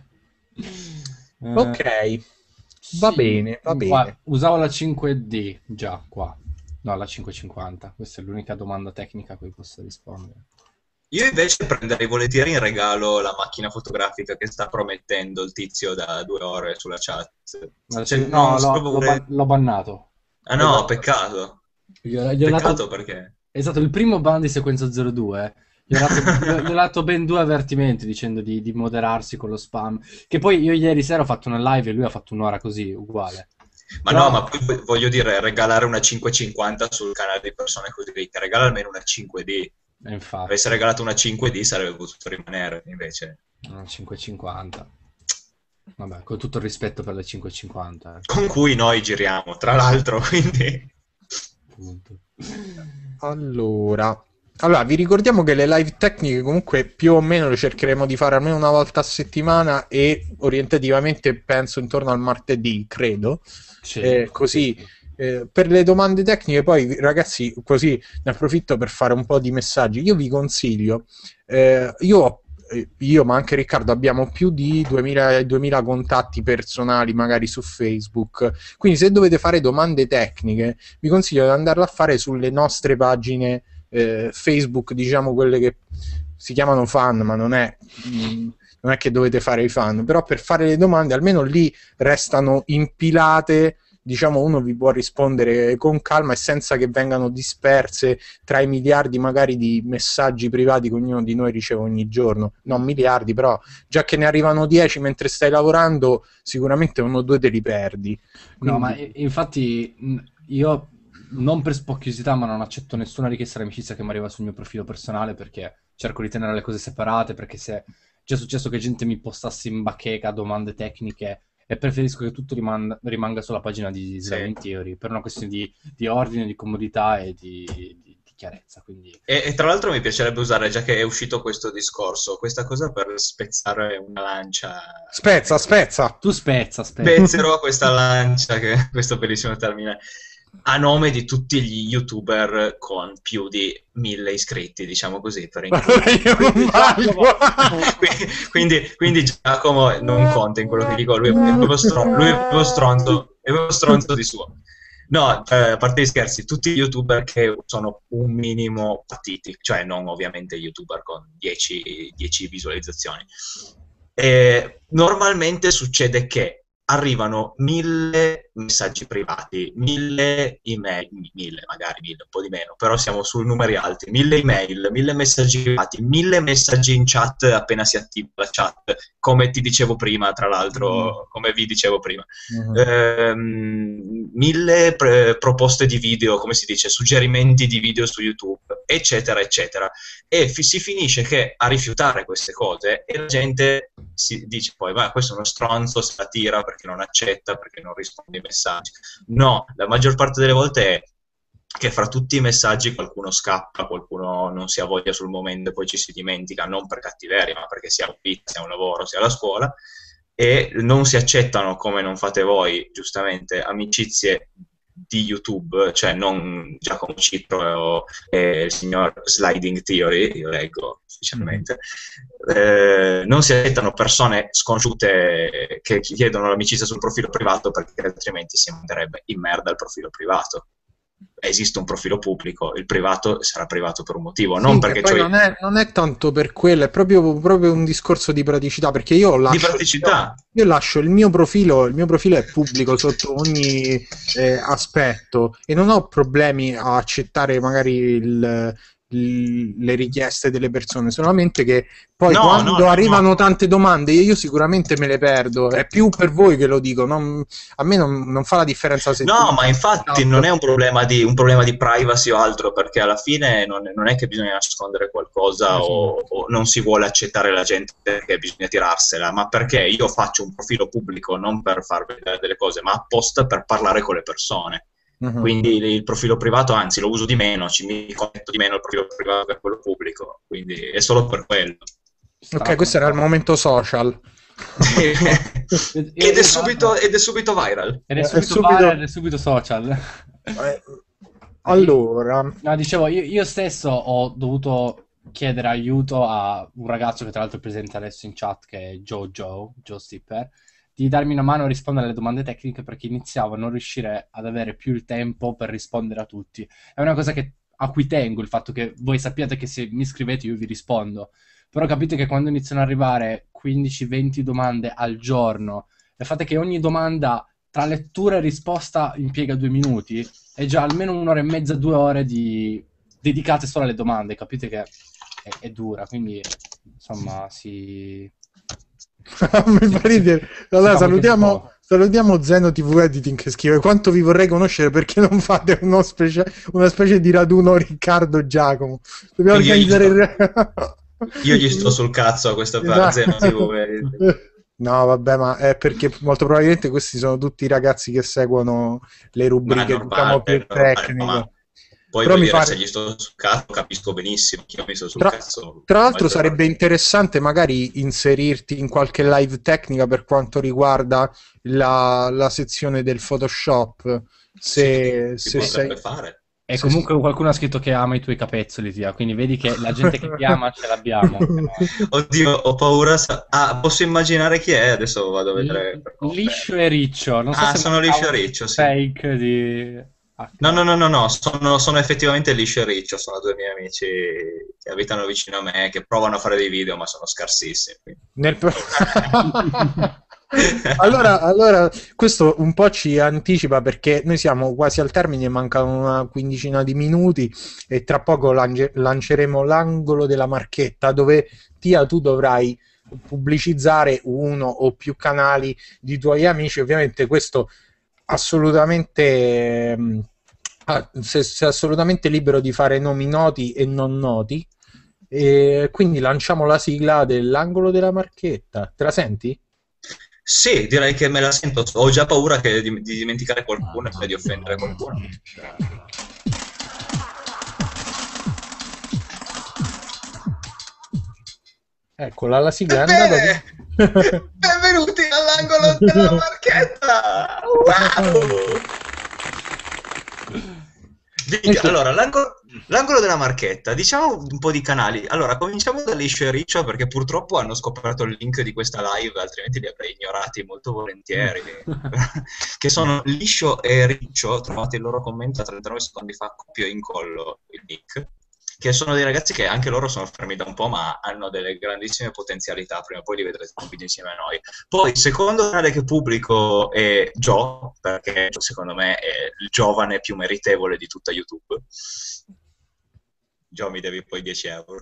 Ok. Va bene, va bene.
Usavo la 5D già qua. No, la 550. Questa è l'unica domanda tecnica a cui posso rispondere.
Io invece prenderei volentieri in regalo la macchina fotografica che sta promettendo il tizio da 2 ore sulla chat.
No, l'ho bannato.
Ah no, peccato. Peccato perché?
È stato il primo ban di Sequenza 02. Gli ho dato ben 2 avvertimenti dicendo di moderarsi con lo spam. Che poi io ieri sera ho fatto una live e lui ha fatto un'ora così, uguale.
Ma no, ma poi voglio dire, regalare una 550 sul canale di persone così, regala almeno una 5D.
Infatti.
Avesse regalato una 5D sarebbe potuto rimanere, invece.
Una 550. Vabbè, con tutto il rispetto per le 550.
Con cui noi giriamo, tra l'altro, quindi...
Allora, vi ricordiamo che le live tecniche comunque più o meno le cercheremo di fare almeno una volta a settimana e orientativamente penso intorno al martedì, credo.
Sì,
così per le domande tecniche poi ragazzi, così ne approfitto per fare un po' di messaggi. Io vi consiglio, io ma anche Riccardo abbiamo più di 2000 contatti personali magari su Facebook, quindi se dovete fare domande tecniche vi consiglio di andarla a fare sulle nostre pagine Facebook, diciamo quelle che si chiamano fan, ma non è che dovete fare i fan, però per fare le domande almeno lì restano impilate, diciamo uno vi può rispondere con calma e senza che vengano disperse tra i miliardi magari di messaggi privati che ognuno di noi riceve ogni giorno. Non miliardi, però già che ne arrivano 10 mentre stai lavorando sicuramente 1 o 2 te li perdi.
Quindi... No, ma infatti io non per spocchiosità, ma non accetto nessuna richiesta di amicizia che mi arriva sul mio profilo personale perché cerco di tenere le cose separate, perché se già è successo che gente mi postasse in bacheca domande tecniche e preferisco che tutto rimanga sulla pagina di Slaving Theory per una questione di ordine, di comodità e di chiarezza. Quindi...
E tra l'altro mi piacerebbe usare, già che è uscito questo discorso, questa cosa per spezzare una lancia.
Spezza!
Tu spezza.
Spezzerò questa lancia, che è questo bellissimo termine, a nome di tutti gli youtuber con più di 1000 iscritti, diciamo così, per quindi Giacomo non conta in quello che dico, lui è proprio stronzo di suo. No, a parte gli scherzi, tutti gli youtuber che sono un minimo partiti, cioè non ovviamente youtuber con 10 visualizzazioni. Normalmente succede che arrivano 1000 messaggi privati, 1000 email, 1000 magari, 1000, un po' di meno, però siamo su numeri alti, 1000 email, 1000 messaggi privati, 1000 messaggi in chat appena si attiva la chat, come ti dicevo prima, tra l'altro, come vi dicevo prima. 1000 proposte di video, come si dice, suggerimenti di video su YouTube, eccetera, eccetera. E si finisce che a rifiutare queste cose e la gente si dice poi, ma questo è uno stronzo, si la tira perché non accetta, perché non risponde ai messaggi. No, la maggior parte delle volte è che fra tutti i messaggi qualcuno scappa, qualcuno non si ha voglia sul momento e poi ci si dimentica, non per cattiveria, ma perché sia un vita, sia un lavoro, sia la scuola, e non si accettano, come non fate voi, giustamente, amicizie di YouTube, cioè non Giacomo Citro e il signor Sliding Theory, io leggo ufficialmente, non si accettano persone sconosciute che chiedono l'amicizia sul profilo privato perché altrimenti si manderebbe in merda il profilo privato. esiste un profilo pubblico, il privato sarà privato per un motivo,
Sì,
non
che
perché
poi non è tanto per quello, è proprio un discorso di praticità, perché io
di
lascio,
praticità.
io lascio il mio profilo è pubblico sotto ogni aspetto e non ho problemi a accettare magari le richieste delle persone, solamente che poi
No, no,
quando
no,
arrivano
no.
tante domande io sicuramente me le perdo, è più per voi che lo dico, a me non fa la differenza se tu...
No, ma infatti non è
Esatto.
un problema di privacy o altro, perché alla fine non è che bisogna nascondere qualcosa
Esatto.
o non si vuole accettare la gente perché bisogna tirarsela, ma perché io faccio un profilo pubblico non per far vedere delle cose, ma apposta per parlare con le persone.
Mhm.
Quindi il profilo privato, anzi, lo uso di meno, mi connetto di meno il profilo privato che quello pubblico, quindi è solo per quello.
Ok,
Sta
questo era il
concordo.
momento social.
Ed è subito viral.
Ed è
È
subito
subito...
viral ed è subito social.
Eh, allora,
No, dicevo, io stesso ho dovuto chiedere aiuto a un ragazzo che tra l'altro è presente adesso in chat, che è Joe Stipper, di darmi una mano a rispondere alle domande tecniche perché iniziavo a non riuscire ad avere più il tempo per rispondere a tutti. È una cosa a cui tengo, il fatto che voi sappiate che se mi scrivete io vi rispondo. Però capite che quando iniziano ad arrivare 15-20 domande al giorno, e fate che ogni domanda tra lettura e risposta impiega 2 minuti, è già almeno 1 ora e mezza, 2 ore dedicate solo alle domande, capite che è dura, quindi insomma
mi fa ridere. Allora,
fa qualche sfogo.
salutiamo Zeno TV Editing che scrive: quanto vi vorrei conoscere, perché non fate una specie di raduno Riccardo Giacomo? Dobbiamo
Quindi
organizzare
io gli sto sul cazzo a questa Zeno TV.
No, vabbè, ma è perché molto probabilmente questi sono tutti i ragazzi che seguono le
Ma è
rubriche, diciamo,
normale,
più
ma
tecniche.
poi
Però
vuol
mi
dire,
pare...
se gli sto sul cazzo capisco benissimo che io mi sto sul
Tra,
cazzo
tra
la
l'altro
maggior
sarebbe
parte.
interessante magari inserirti in qualche live tecnica per quanto riguarda la sezione del Photoshop,
Sì,
se,
si
se sei...
potrebbe fare.
E
se-
comunque qualcuno ha scritto che ama i tuoi capezzoli, Tia, quindi vedi che la gente che ti ama ce l'abbiamo anche noi.
Oddio, ho paura. Posso immaginare chi è? Adesso vado a vedere per
Liscio
conferma.
e riccio, non so
Ah,
se
sono
manca
liscio e
un
riccio, sì.
fake di...
No, no, no, no, no, sono effettivamente liscio e riccio, sono due miei amici che abitano vicino a me, che provano a fare dei video, ma sono scarsissimi.
Nel... allora, questo un po' ci anticipa perché noi siamo quasi al termine, mancano una quindicina di minuti e tra poco lanceremo l'angolo della marchetta dove Tia tu dovrai pubblicizzare uno o più canali di tuoi amici. Ovviamente questo assolutamente sei assolutamente libero di fare nomi noti e non noti. E quindi lanciamo la sigla dell'angolo della marchetta. Te la senti?
Sì, direi che me la sento. Ho già paura di dimenticare qualcuno e di offendere qualcuno.
Eccola, la sigla è andata.
Bene, benvenuti all'angolo della marchetta. Wow! Allora, l'angolo della marchetta, diciamo un po' di canali. Allora, cominciamo da Liscio e Riccio perché purtroppo hanno scoperto il link di questa live, altrimenti li avrei ignorati molto volentieri. Che sono Liscio e Riccio, trovate il loro commento a 39 secondi fa, copio e incollo il link, che sono dei ragazzi che anche loro sono fermi da un po', ma hanno delle grandissime potenzialità, prima o poi li vedrete un video insieme a noi. Poi il secondo canale che pubblico è Joe, perché secondo me è il giovane più meritevole di tutta YouTube. Joe, mi devi poi 10 euro.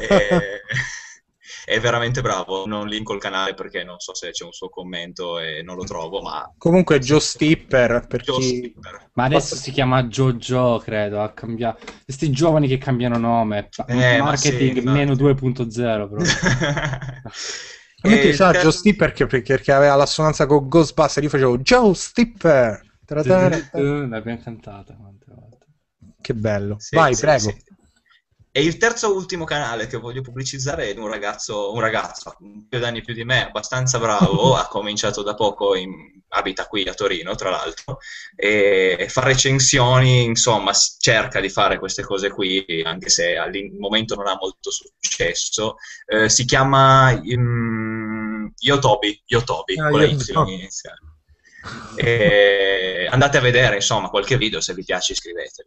È veramente bravo, non linko il canale perché non so se c'è un suo commento e non lo trovo, ma...
Comunque Joe Stipper, per
Joe
chi...
Stipper.
Ma adesso si chiama Jojo, credo, ha cambiato. Questi giovani che cambiano nome,
Ma sì,
marketing
infatti.
meno 2.0 proprio.
A me piaceva Joe Stipper perché aveva l'assonanza con Ghostbuster, io facevo Joe Stipper.
L'abbiamo cantata quante volte.
Che bello.
Sì,
Vai,
sì,
prego.
sì. E il terzo ultimo canale che voglio pubblicizzare è un ragazzo, un paio d'anni più di me, abbastanza bravo, ha cominciato da poco, abita qui a Torino tra l'altro, e fa recensioni, insomma, cerca di fare queste cose qui, anche se al momento non ha molto successo. Si chiama Yotobi, con la Y iniziale. E andate a vedere, insomma, qualche video, se vi piace iscrivetevi.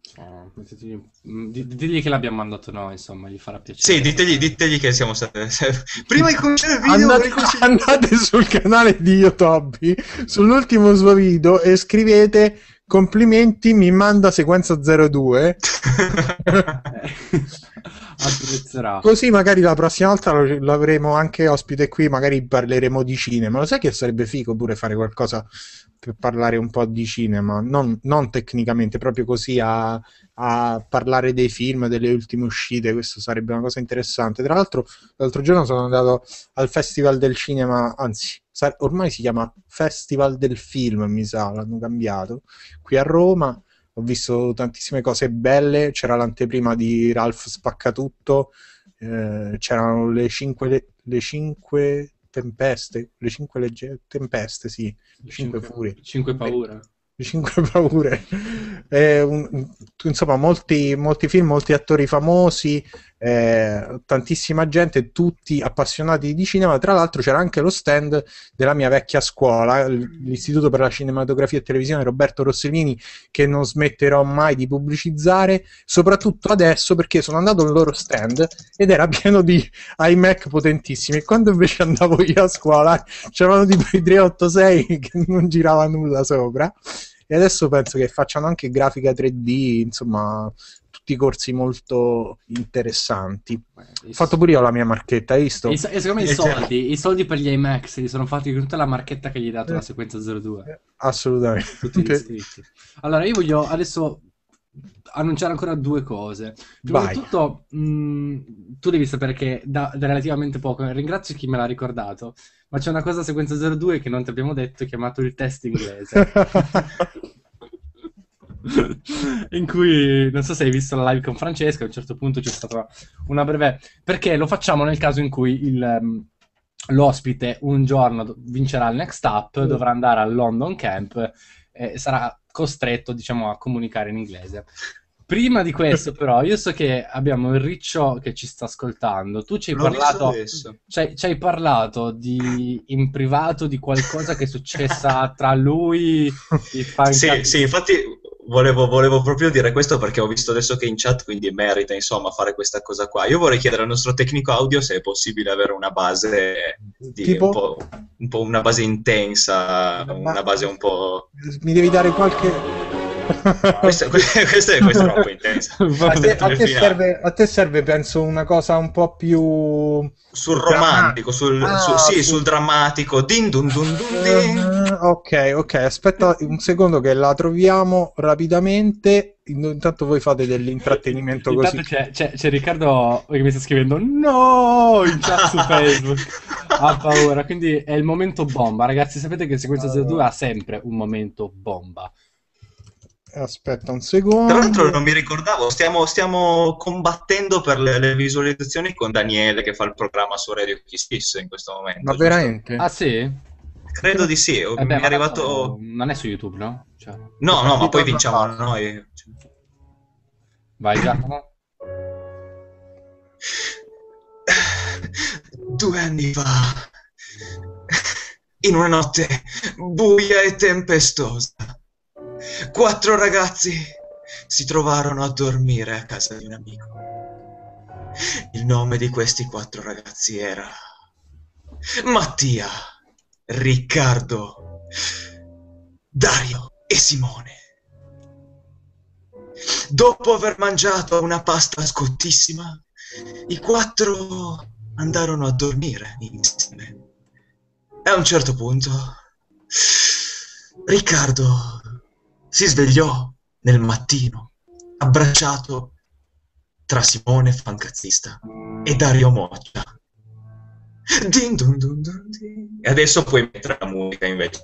Digli che l'abbiamo mandato noi, insomma, gli farà
Sì,
piacere.
ditegli che siamo stati... Prima di cominciare il video...
Andate sul canale di Yotobi, sull'ultimo suo video, e scrivete complimenti, mi manda sequenza 02.
Apprezzerà.
Così magari la prossima volta lo avremo anche ospite qui, magari parleremo di cinema. Lo sai che sarebbe figo pure fare qualcosa per parlare un po' di cinema, non tecnicamente, proprio così a parlare dei film, delle ultime uscite. Questo sarebbe una cosa interessante. Tra l'altro l'altro giorno sono andato al Festival del Cinema, anzi ormai si chiama Festival del Film, mi sa, l'hanno cambiato, qui a Roma. Ho visto tantissime cose belle, c'era l'anteprima di Ralph Spaccatutto, c'erano le 5 tempeste, le 5 tempeste, sì, le 5 furie.
5 paure.
Le 5 paure. Insomma, molti film, molti attori famosi, tantissima gente, tutti appassionati di cinema. Tra l'altro c'era anche lo stand della mia vecchia scuola, l'Istituto per la Cinematografia e Televisione Roberto Rossellini, che non smetterò mai di pubblicizzare, soprattutto adesso perché sono andato al loro stand ed era pieno di iMac potentissimi, e quando invece andavo io a scuola c'erano tipo i 386 che non girava nulla sopra. E adesso penso che facciano anche grafica 3D, insomma, tutti corsi molto interessanti. Ho fatto pure io la mia marchetta, hai visto?
E secondo me i soldi per gli iMac se li sono fatti con tutta la marchetta che gli hai dato la sequenza 02.
Assolutamente.
Tutti gli iscritti. Allora, io voglio adesso annunciare ancora due cose. Prima di tutto, tu devi sapere che da relativamente poco, ringrazio chi me l'ha ricordato, ma c'è una cosa sequenza 02 che non ti abbiamo detto, chiamato il test inglese. In cui, non so se hai visto la live con Francesca, a un certo punto c'è stata una breve... Perché lo facciamo nel caso in cui l'ospite un giorno vincerà il Next Up, dovrà andare al London Camp e sarà costretto, diciamo, a comunicare in inglese. Prima di questo, però, io so che abbiamo il Riccio che ci sta ascoltando. Tu ci hai parlato in privato di qualcosa che è successa tra lui e
Sì, infatti volevo proprio dire questo perché ho visto adesso che in chat, quindi merita, insomma, fare questa cosa qua. Io vorrei chiedere al nostro tecnico audio se è possibile avere una base
tipo?
un po' una base intensa, una base un po'...
Mi devi dare qualche...
questa è troppo intensa.
A te serve, penso, una cosa un po' più
sul romantico, sul drammatico. Din dun dun dun din.
Ok, aspetta un secondo che la troviamo rapidamente. Intanto voi fate dell'intrattenimento così.
Intanto c'è Riccardo che mi sta scrivendo no in chat su Facebook. Ha paura, quindi è il momento bomba. Ragazzi, sapete che Sequenza 02 ha sempre un momento bomba.
Aspetta un secondo.
Tra l'altro non mi ricordavo, stiamo combattendo per le visualizzazioni con Daniele che fa il programma su Radio Kiss in questo momento.
Ma veramente?
Ah sì?
Credo di sì, mi è arrivato...
Non è su YouTube, no?
No, ma poi vinciamo noi.
Vai Giacomo.
2 anni fa, in una notte buia e tempestosa, 4 ragazzi si trovarono a dormire a casa di un amico. Il nome di questi 4 ragazzi era Mattia, Riccardo, Dario e Simone. Dopo aver mangiato una pasta scottissima, i 4 andarono a dormire insieme. E a un certo punto Riccardo si svegliò nel mattino, abbracciato tra Simone Fancazzista e Dario Moccia. Din dun dun dun din. E adesso puoi mettere la musica invece.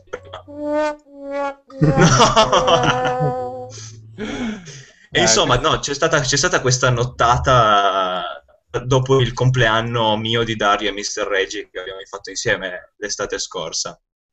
No! E insomma, no, c'è stata questa nottata dopo il compleanno mio di Dario e Mr. Reggie che abbiamo fatto insieme l'estate scorsa.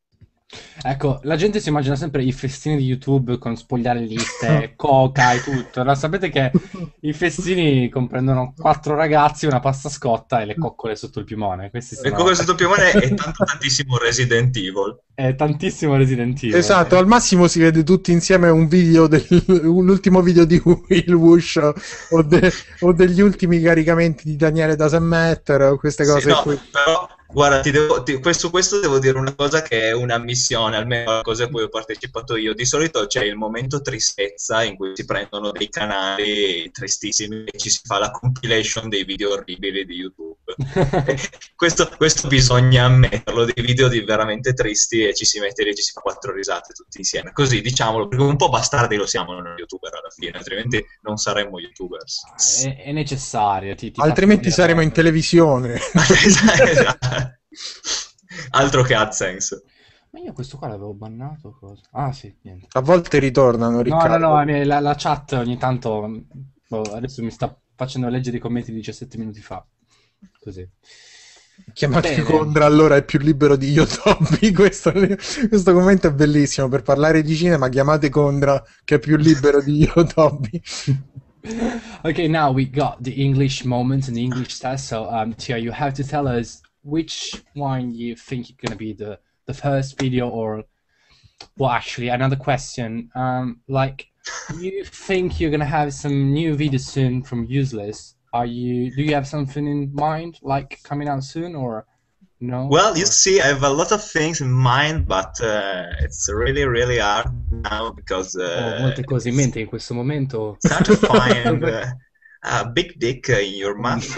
Ecco, la gente si immagina sempre i festini di YouTube con spogliarelliste, coca e tutto. No, sapete che i festini comprendono 4 ragazzi, una pasta scotta e le coccole sotto il piumone. Questi
E
sono
come questo piumone è tanto tantissimo Resident Evil.
tantissimo Resident Evil.
Esatto, al massimo si vede tutti insieme un video l'ultimo video di Will Wush o degli ultimi caricamenti di Daniele da Semmetter o queste
Sì,
cose
no,
qui.
però guarda, su questo devo dire una cosa che è una missione, almeno la cosa a cui ho partecipato io. Di solito c'è il momento tristezza in cui si prendono dei canali tristissimi e ci si fa la compilation dei video orribili di YouTube. Questo bisogna ammetterlo, dei video veramente tristi e ci si mette lì e ci si fa 4 risate tutti insieme. Così diciamolo, perché un po' bastardi lo siamo noi youtuber alla fine, altrimenti non saremmo youtubers.
È necessario. Ti
Altrimenti
fa
saremo in televisione.
Esatto. Altro che AdSense.
Ma io questo qua l'avevo bannato, cosa? Ah sì, niente.
A volte ritornano,
No,
Riccardo.
la chat ogni tanto adesso mi sta facendo leggere i commenti di 17 minuti fa. Così.
Chiamate
Bene.
Condra, allora è più libero di Yotobi. Questo commento è bellissimo. Per parlare di cinema, chiamate Condra, che è più libero di Yotobi.
Okay, now we got the English moment and the English test. So, Tia, you have to tell us which one you think is gonna be the first video, or well, actually, another question. Like, you think you're gonna have some new videos soon from Useless? Do you have something in mind, like coming out soon, or no?
Well, you see, I have a lot of things in mind, but it's really, really hard now because
Ho molte cose in mente in questo momento.
it's hard to find a big dick in your mouth.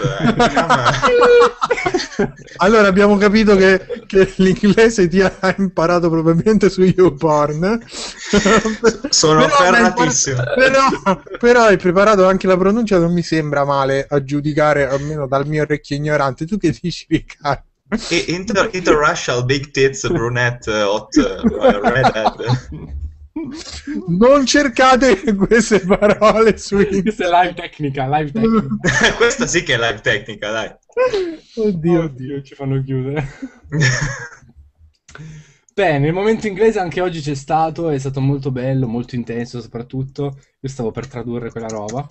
Allora abbiamo capito che l'inglese ti ha imparato probabilmente su YouPorn.
Sono
Però
ferratissimo.
però hai preparato anche la pronuncia, non mi sembra male a giudicare, almeno dal mio orecchio ignorante. Tu che dici, Riccardo?
Interracial, big tits, brunette, hot, redhead.
Non cercate queste parole su
Questa è live tecnica, live tecnica.
Questa sì che è live tecnica, dai.
Oddio.
Ci fanno chiudere. Bene, il momento inglese anche oggi c'è stato, è stato molto bello, molto intenso soprattutto. Io stavo per tradurre quella roba.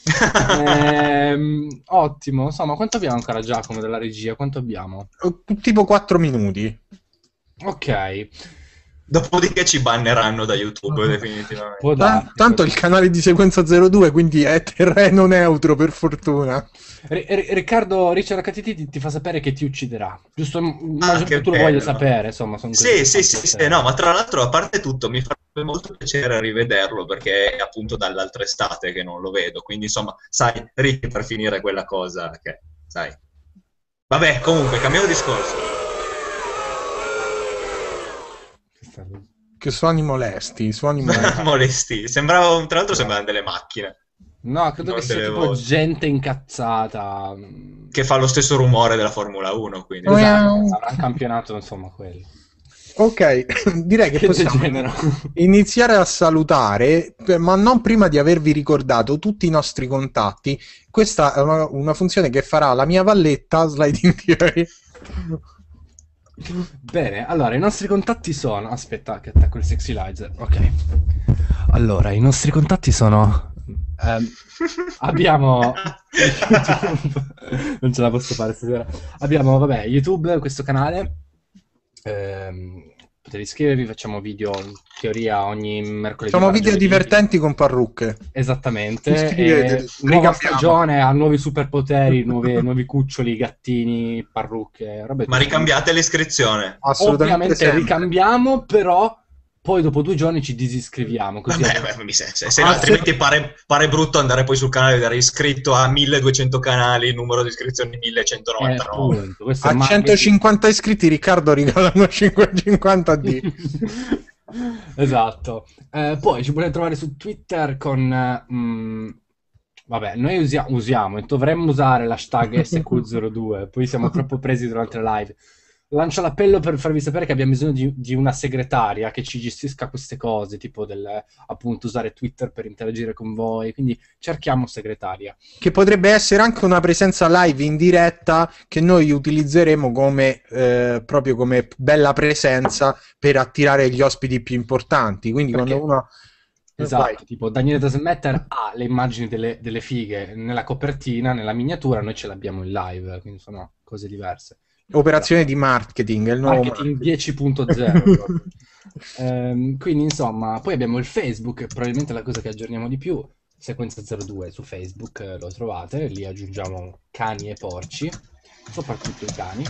Ottimo, insomma, quanto abbiamo ancora, Giacomo, della regia? Quanto abbiamo?
Tipo 4 minuti.
Ok.
Dopodiché ci banneranno da YouTube definitivamente.
Può darsi,
Tanto
può
il canale di Sequenza 02, quindi è terreno neutro, per fortuna.
Riccardo Richard HTT ti fa sapere che ti ucciderà. Giusto? Immagino
che
che tu lo
bello.
voglia sapere, insomma. Sono
Sì,
cose
sì,
che
sì,
fanno
sì,
piacere.
no, ma tra l'altro, a parte tutto, mi farebbe molto piacere rivederlo perché è appunto dall'altra estate che non lo vedo, quindi insomma, sai, Ricky, per finire quella cosa che, sai. Vabbè, comunque, cambiamo discorso.
Che suoni molesti,
Molesti. Sembrava, tra l'altro sembrano delle macchine
No, credo
Non
che sia
delle
tipo
voci.
gente incazzata.
che fa lo stesso rumore della Formula 1, quindi.
Esatto, sarà un campionato, insomma, quello.
Ok, direi che
Che
possiamo
degenero.
iniziare a salutare, ma non prima di avervi ricordato tutti i nostri contatti. Questa è una funzione che farà la mia valletta Sliding Theory.
Bene, allora, i nostri contatti sono... Aspetta, che attacco il Sexylizer. Ok. Allora, i nostri contatti sono... abbiamo YouTube. Non ce la posso fare stasera. Abbiamo, vabbè, YouTube, questo canale. Potete iscrivervi, facciamo video in teoria ogni mercoledì.
Facciamo video
giovedì.
divertenti con parrucche.
Esattamente.
Iscrivetevi,
Nuova
ricambiamo.
stagione ha nuovi superpoteri, nuovi cuccioli, gattini, parrucche, robe
Ma
così.
ricambiate l'iscrizione.
Assolutamente
Ovviamente
sempre.
ricambiamo, però poi dopo 2 giorni ci disiscriviamo. Così
Vabbè, se no, altrimenti pare brutto andare poi sul canale e vedere iscritto a 1200 canali, il numero di iscrizioni 1199.
appunto, questo è
A
marketing.
150 iscritti Riccardo regalano 550 D.
Esatto. Poi ci potete trovare su Twitter con... vabbè, noi usiamo e dovremmo usare l'hashtag SQ02, poi siamo troppo presi durante la live. lancio l'appello per farvi sapere che abbiamo bisogno di una segretaria che ci gestisca queste cose, tipo appunto usare Twitter per interagire con voi, quindi cerchiamo segretaria.
Che potrebbe essere anche una presenza live in diretta che noi utilizzeremo come proprio come bella presenza per attirare gli ospiti più importanti. Quindi
Perché-
quando uno...
Esatto,
Vai.
tipo Daniele Dasmetter ha le immagini delle fighe nella copertina, nella miniatura, noi ce l'abbiamo in live, quindi sono cose diverse.
Operazione di marketing, è il nuovo
Marketing
marketing.
10.0 proprio. Quindi insomma, poi abbiamo il Facebook, probabilmente la cosa che aggiorniamo di più, Sequenza 02 su Facebook, lo trovate, lì aggiungiamo cani e porci, soprattutto i cani.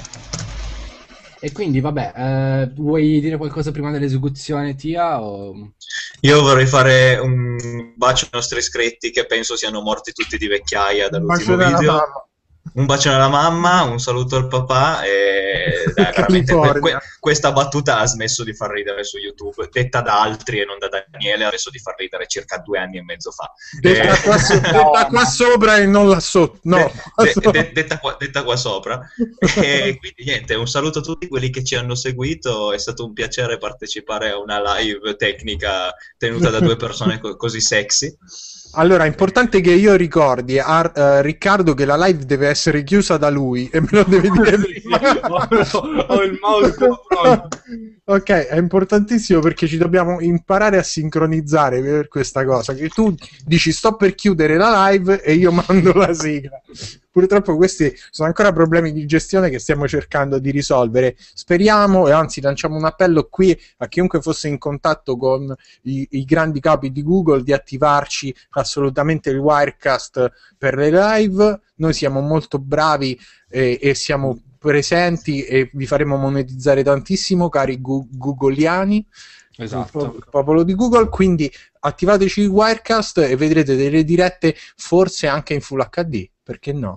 E quindi vabbè, vuoi dire qualcosa prima dell'esecuzione, Tia?
Io vorrei fare un bacio ai nostri iscritti che penso siano morti tutti di vecchiaia
Un
dall'ultimo
bacione alla
video.
mamma.
Un bacione alla mamma, un saluto al papà e dai, veramente
California.
questa battuta ha smesso di far ridere su YouTube, detta da altri e non da Daniele, ha smesso di far ridere circa 2 anni e mezzo fa.
Detta qua sopra e non là sotto. No,
Detta qua sopra. E quindi niente, un saluto a tutti quelli che ci hanno seguito, è stato un piacere partecipare a una live tecnica tenuta da 2 persone così sexy.
Allora, è importante che io ricordi a Riccardo che la live deve essere chiusa da lui e me lo deve dire prima.
Ho il mouse pronto.
Ok, è importantissimo perché ci dobbiamo imparare a sincronizzare per questa cosa, che tu dici sto per chiudere la live e io mando la sigla. Purtroppo questi sono ancora problemi di gestione che stiamo cercando di risolvere. Speriamo, e anzi lanciamo un appello qui a chiunque fosse in contatto con i grandi capi di Google di attivarci assolutamente il Wirecast per le live. Noi siamo molto bravi e siamo presenti e vi faremo monetizzare tantissimo, cari googoliani.
Esatto.
Il popolo di Google, quindi attivateci il Wirecast e vedrete delle dirette forse anche in Full HD, perché no?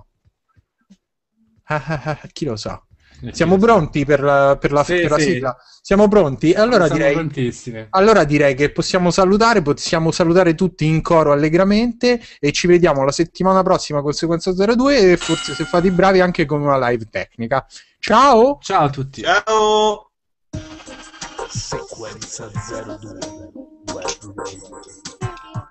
Chi lo sa? Siamo pronti per la
Sì.
sigla? Siamo pronti? Allora
Siamo prontissimi.
allora direi che possiamo salutare tutti in coro allegramente e ci vediamo la settimana prossima con Sequenza 02 e forse se fate i bravi anche con una live tecnica. Ciao!
Ciao a tutti.
Ciao!
Sequenza 02 Web Radio.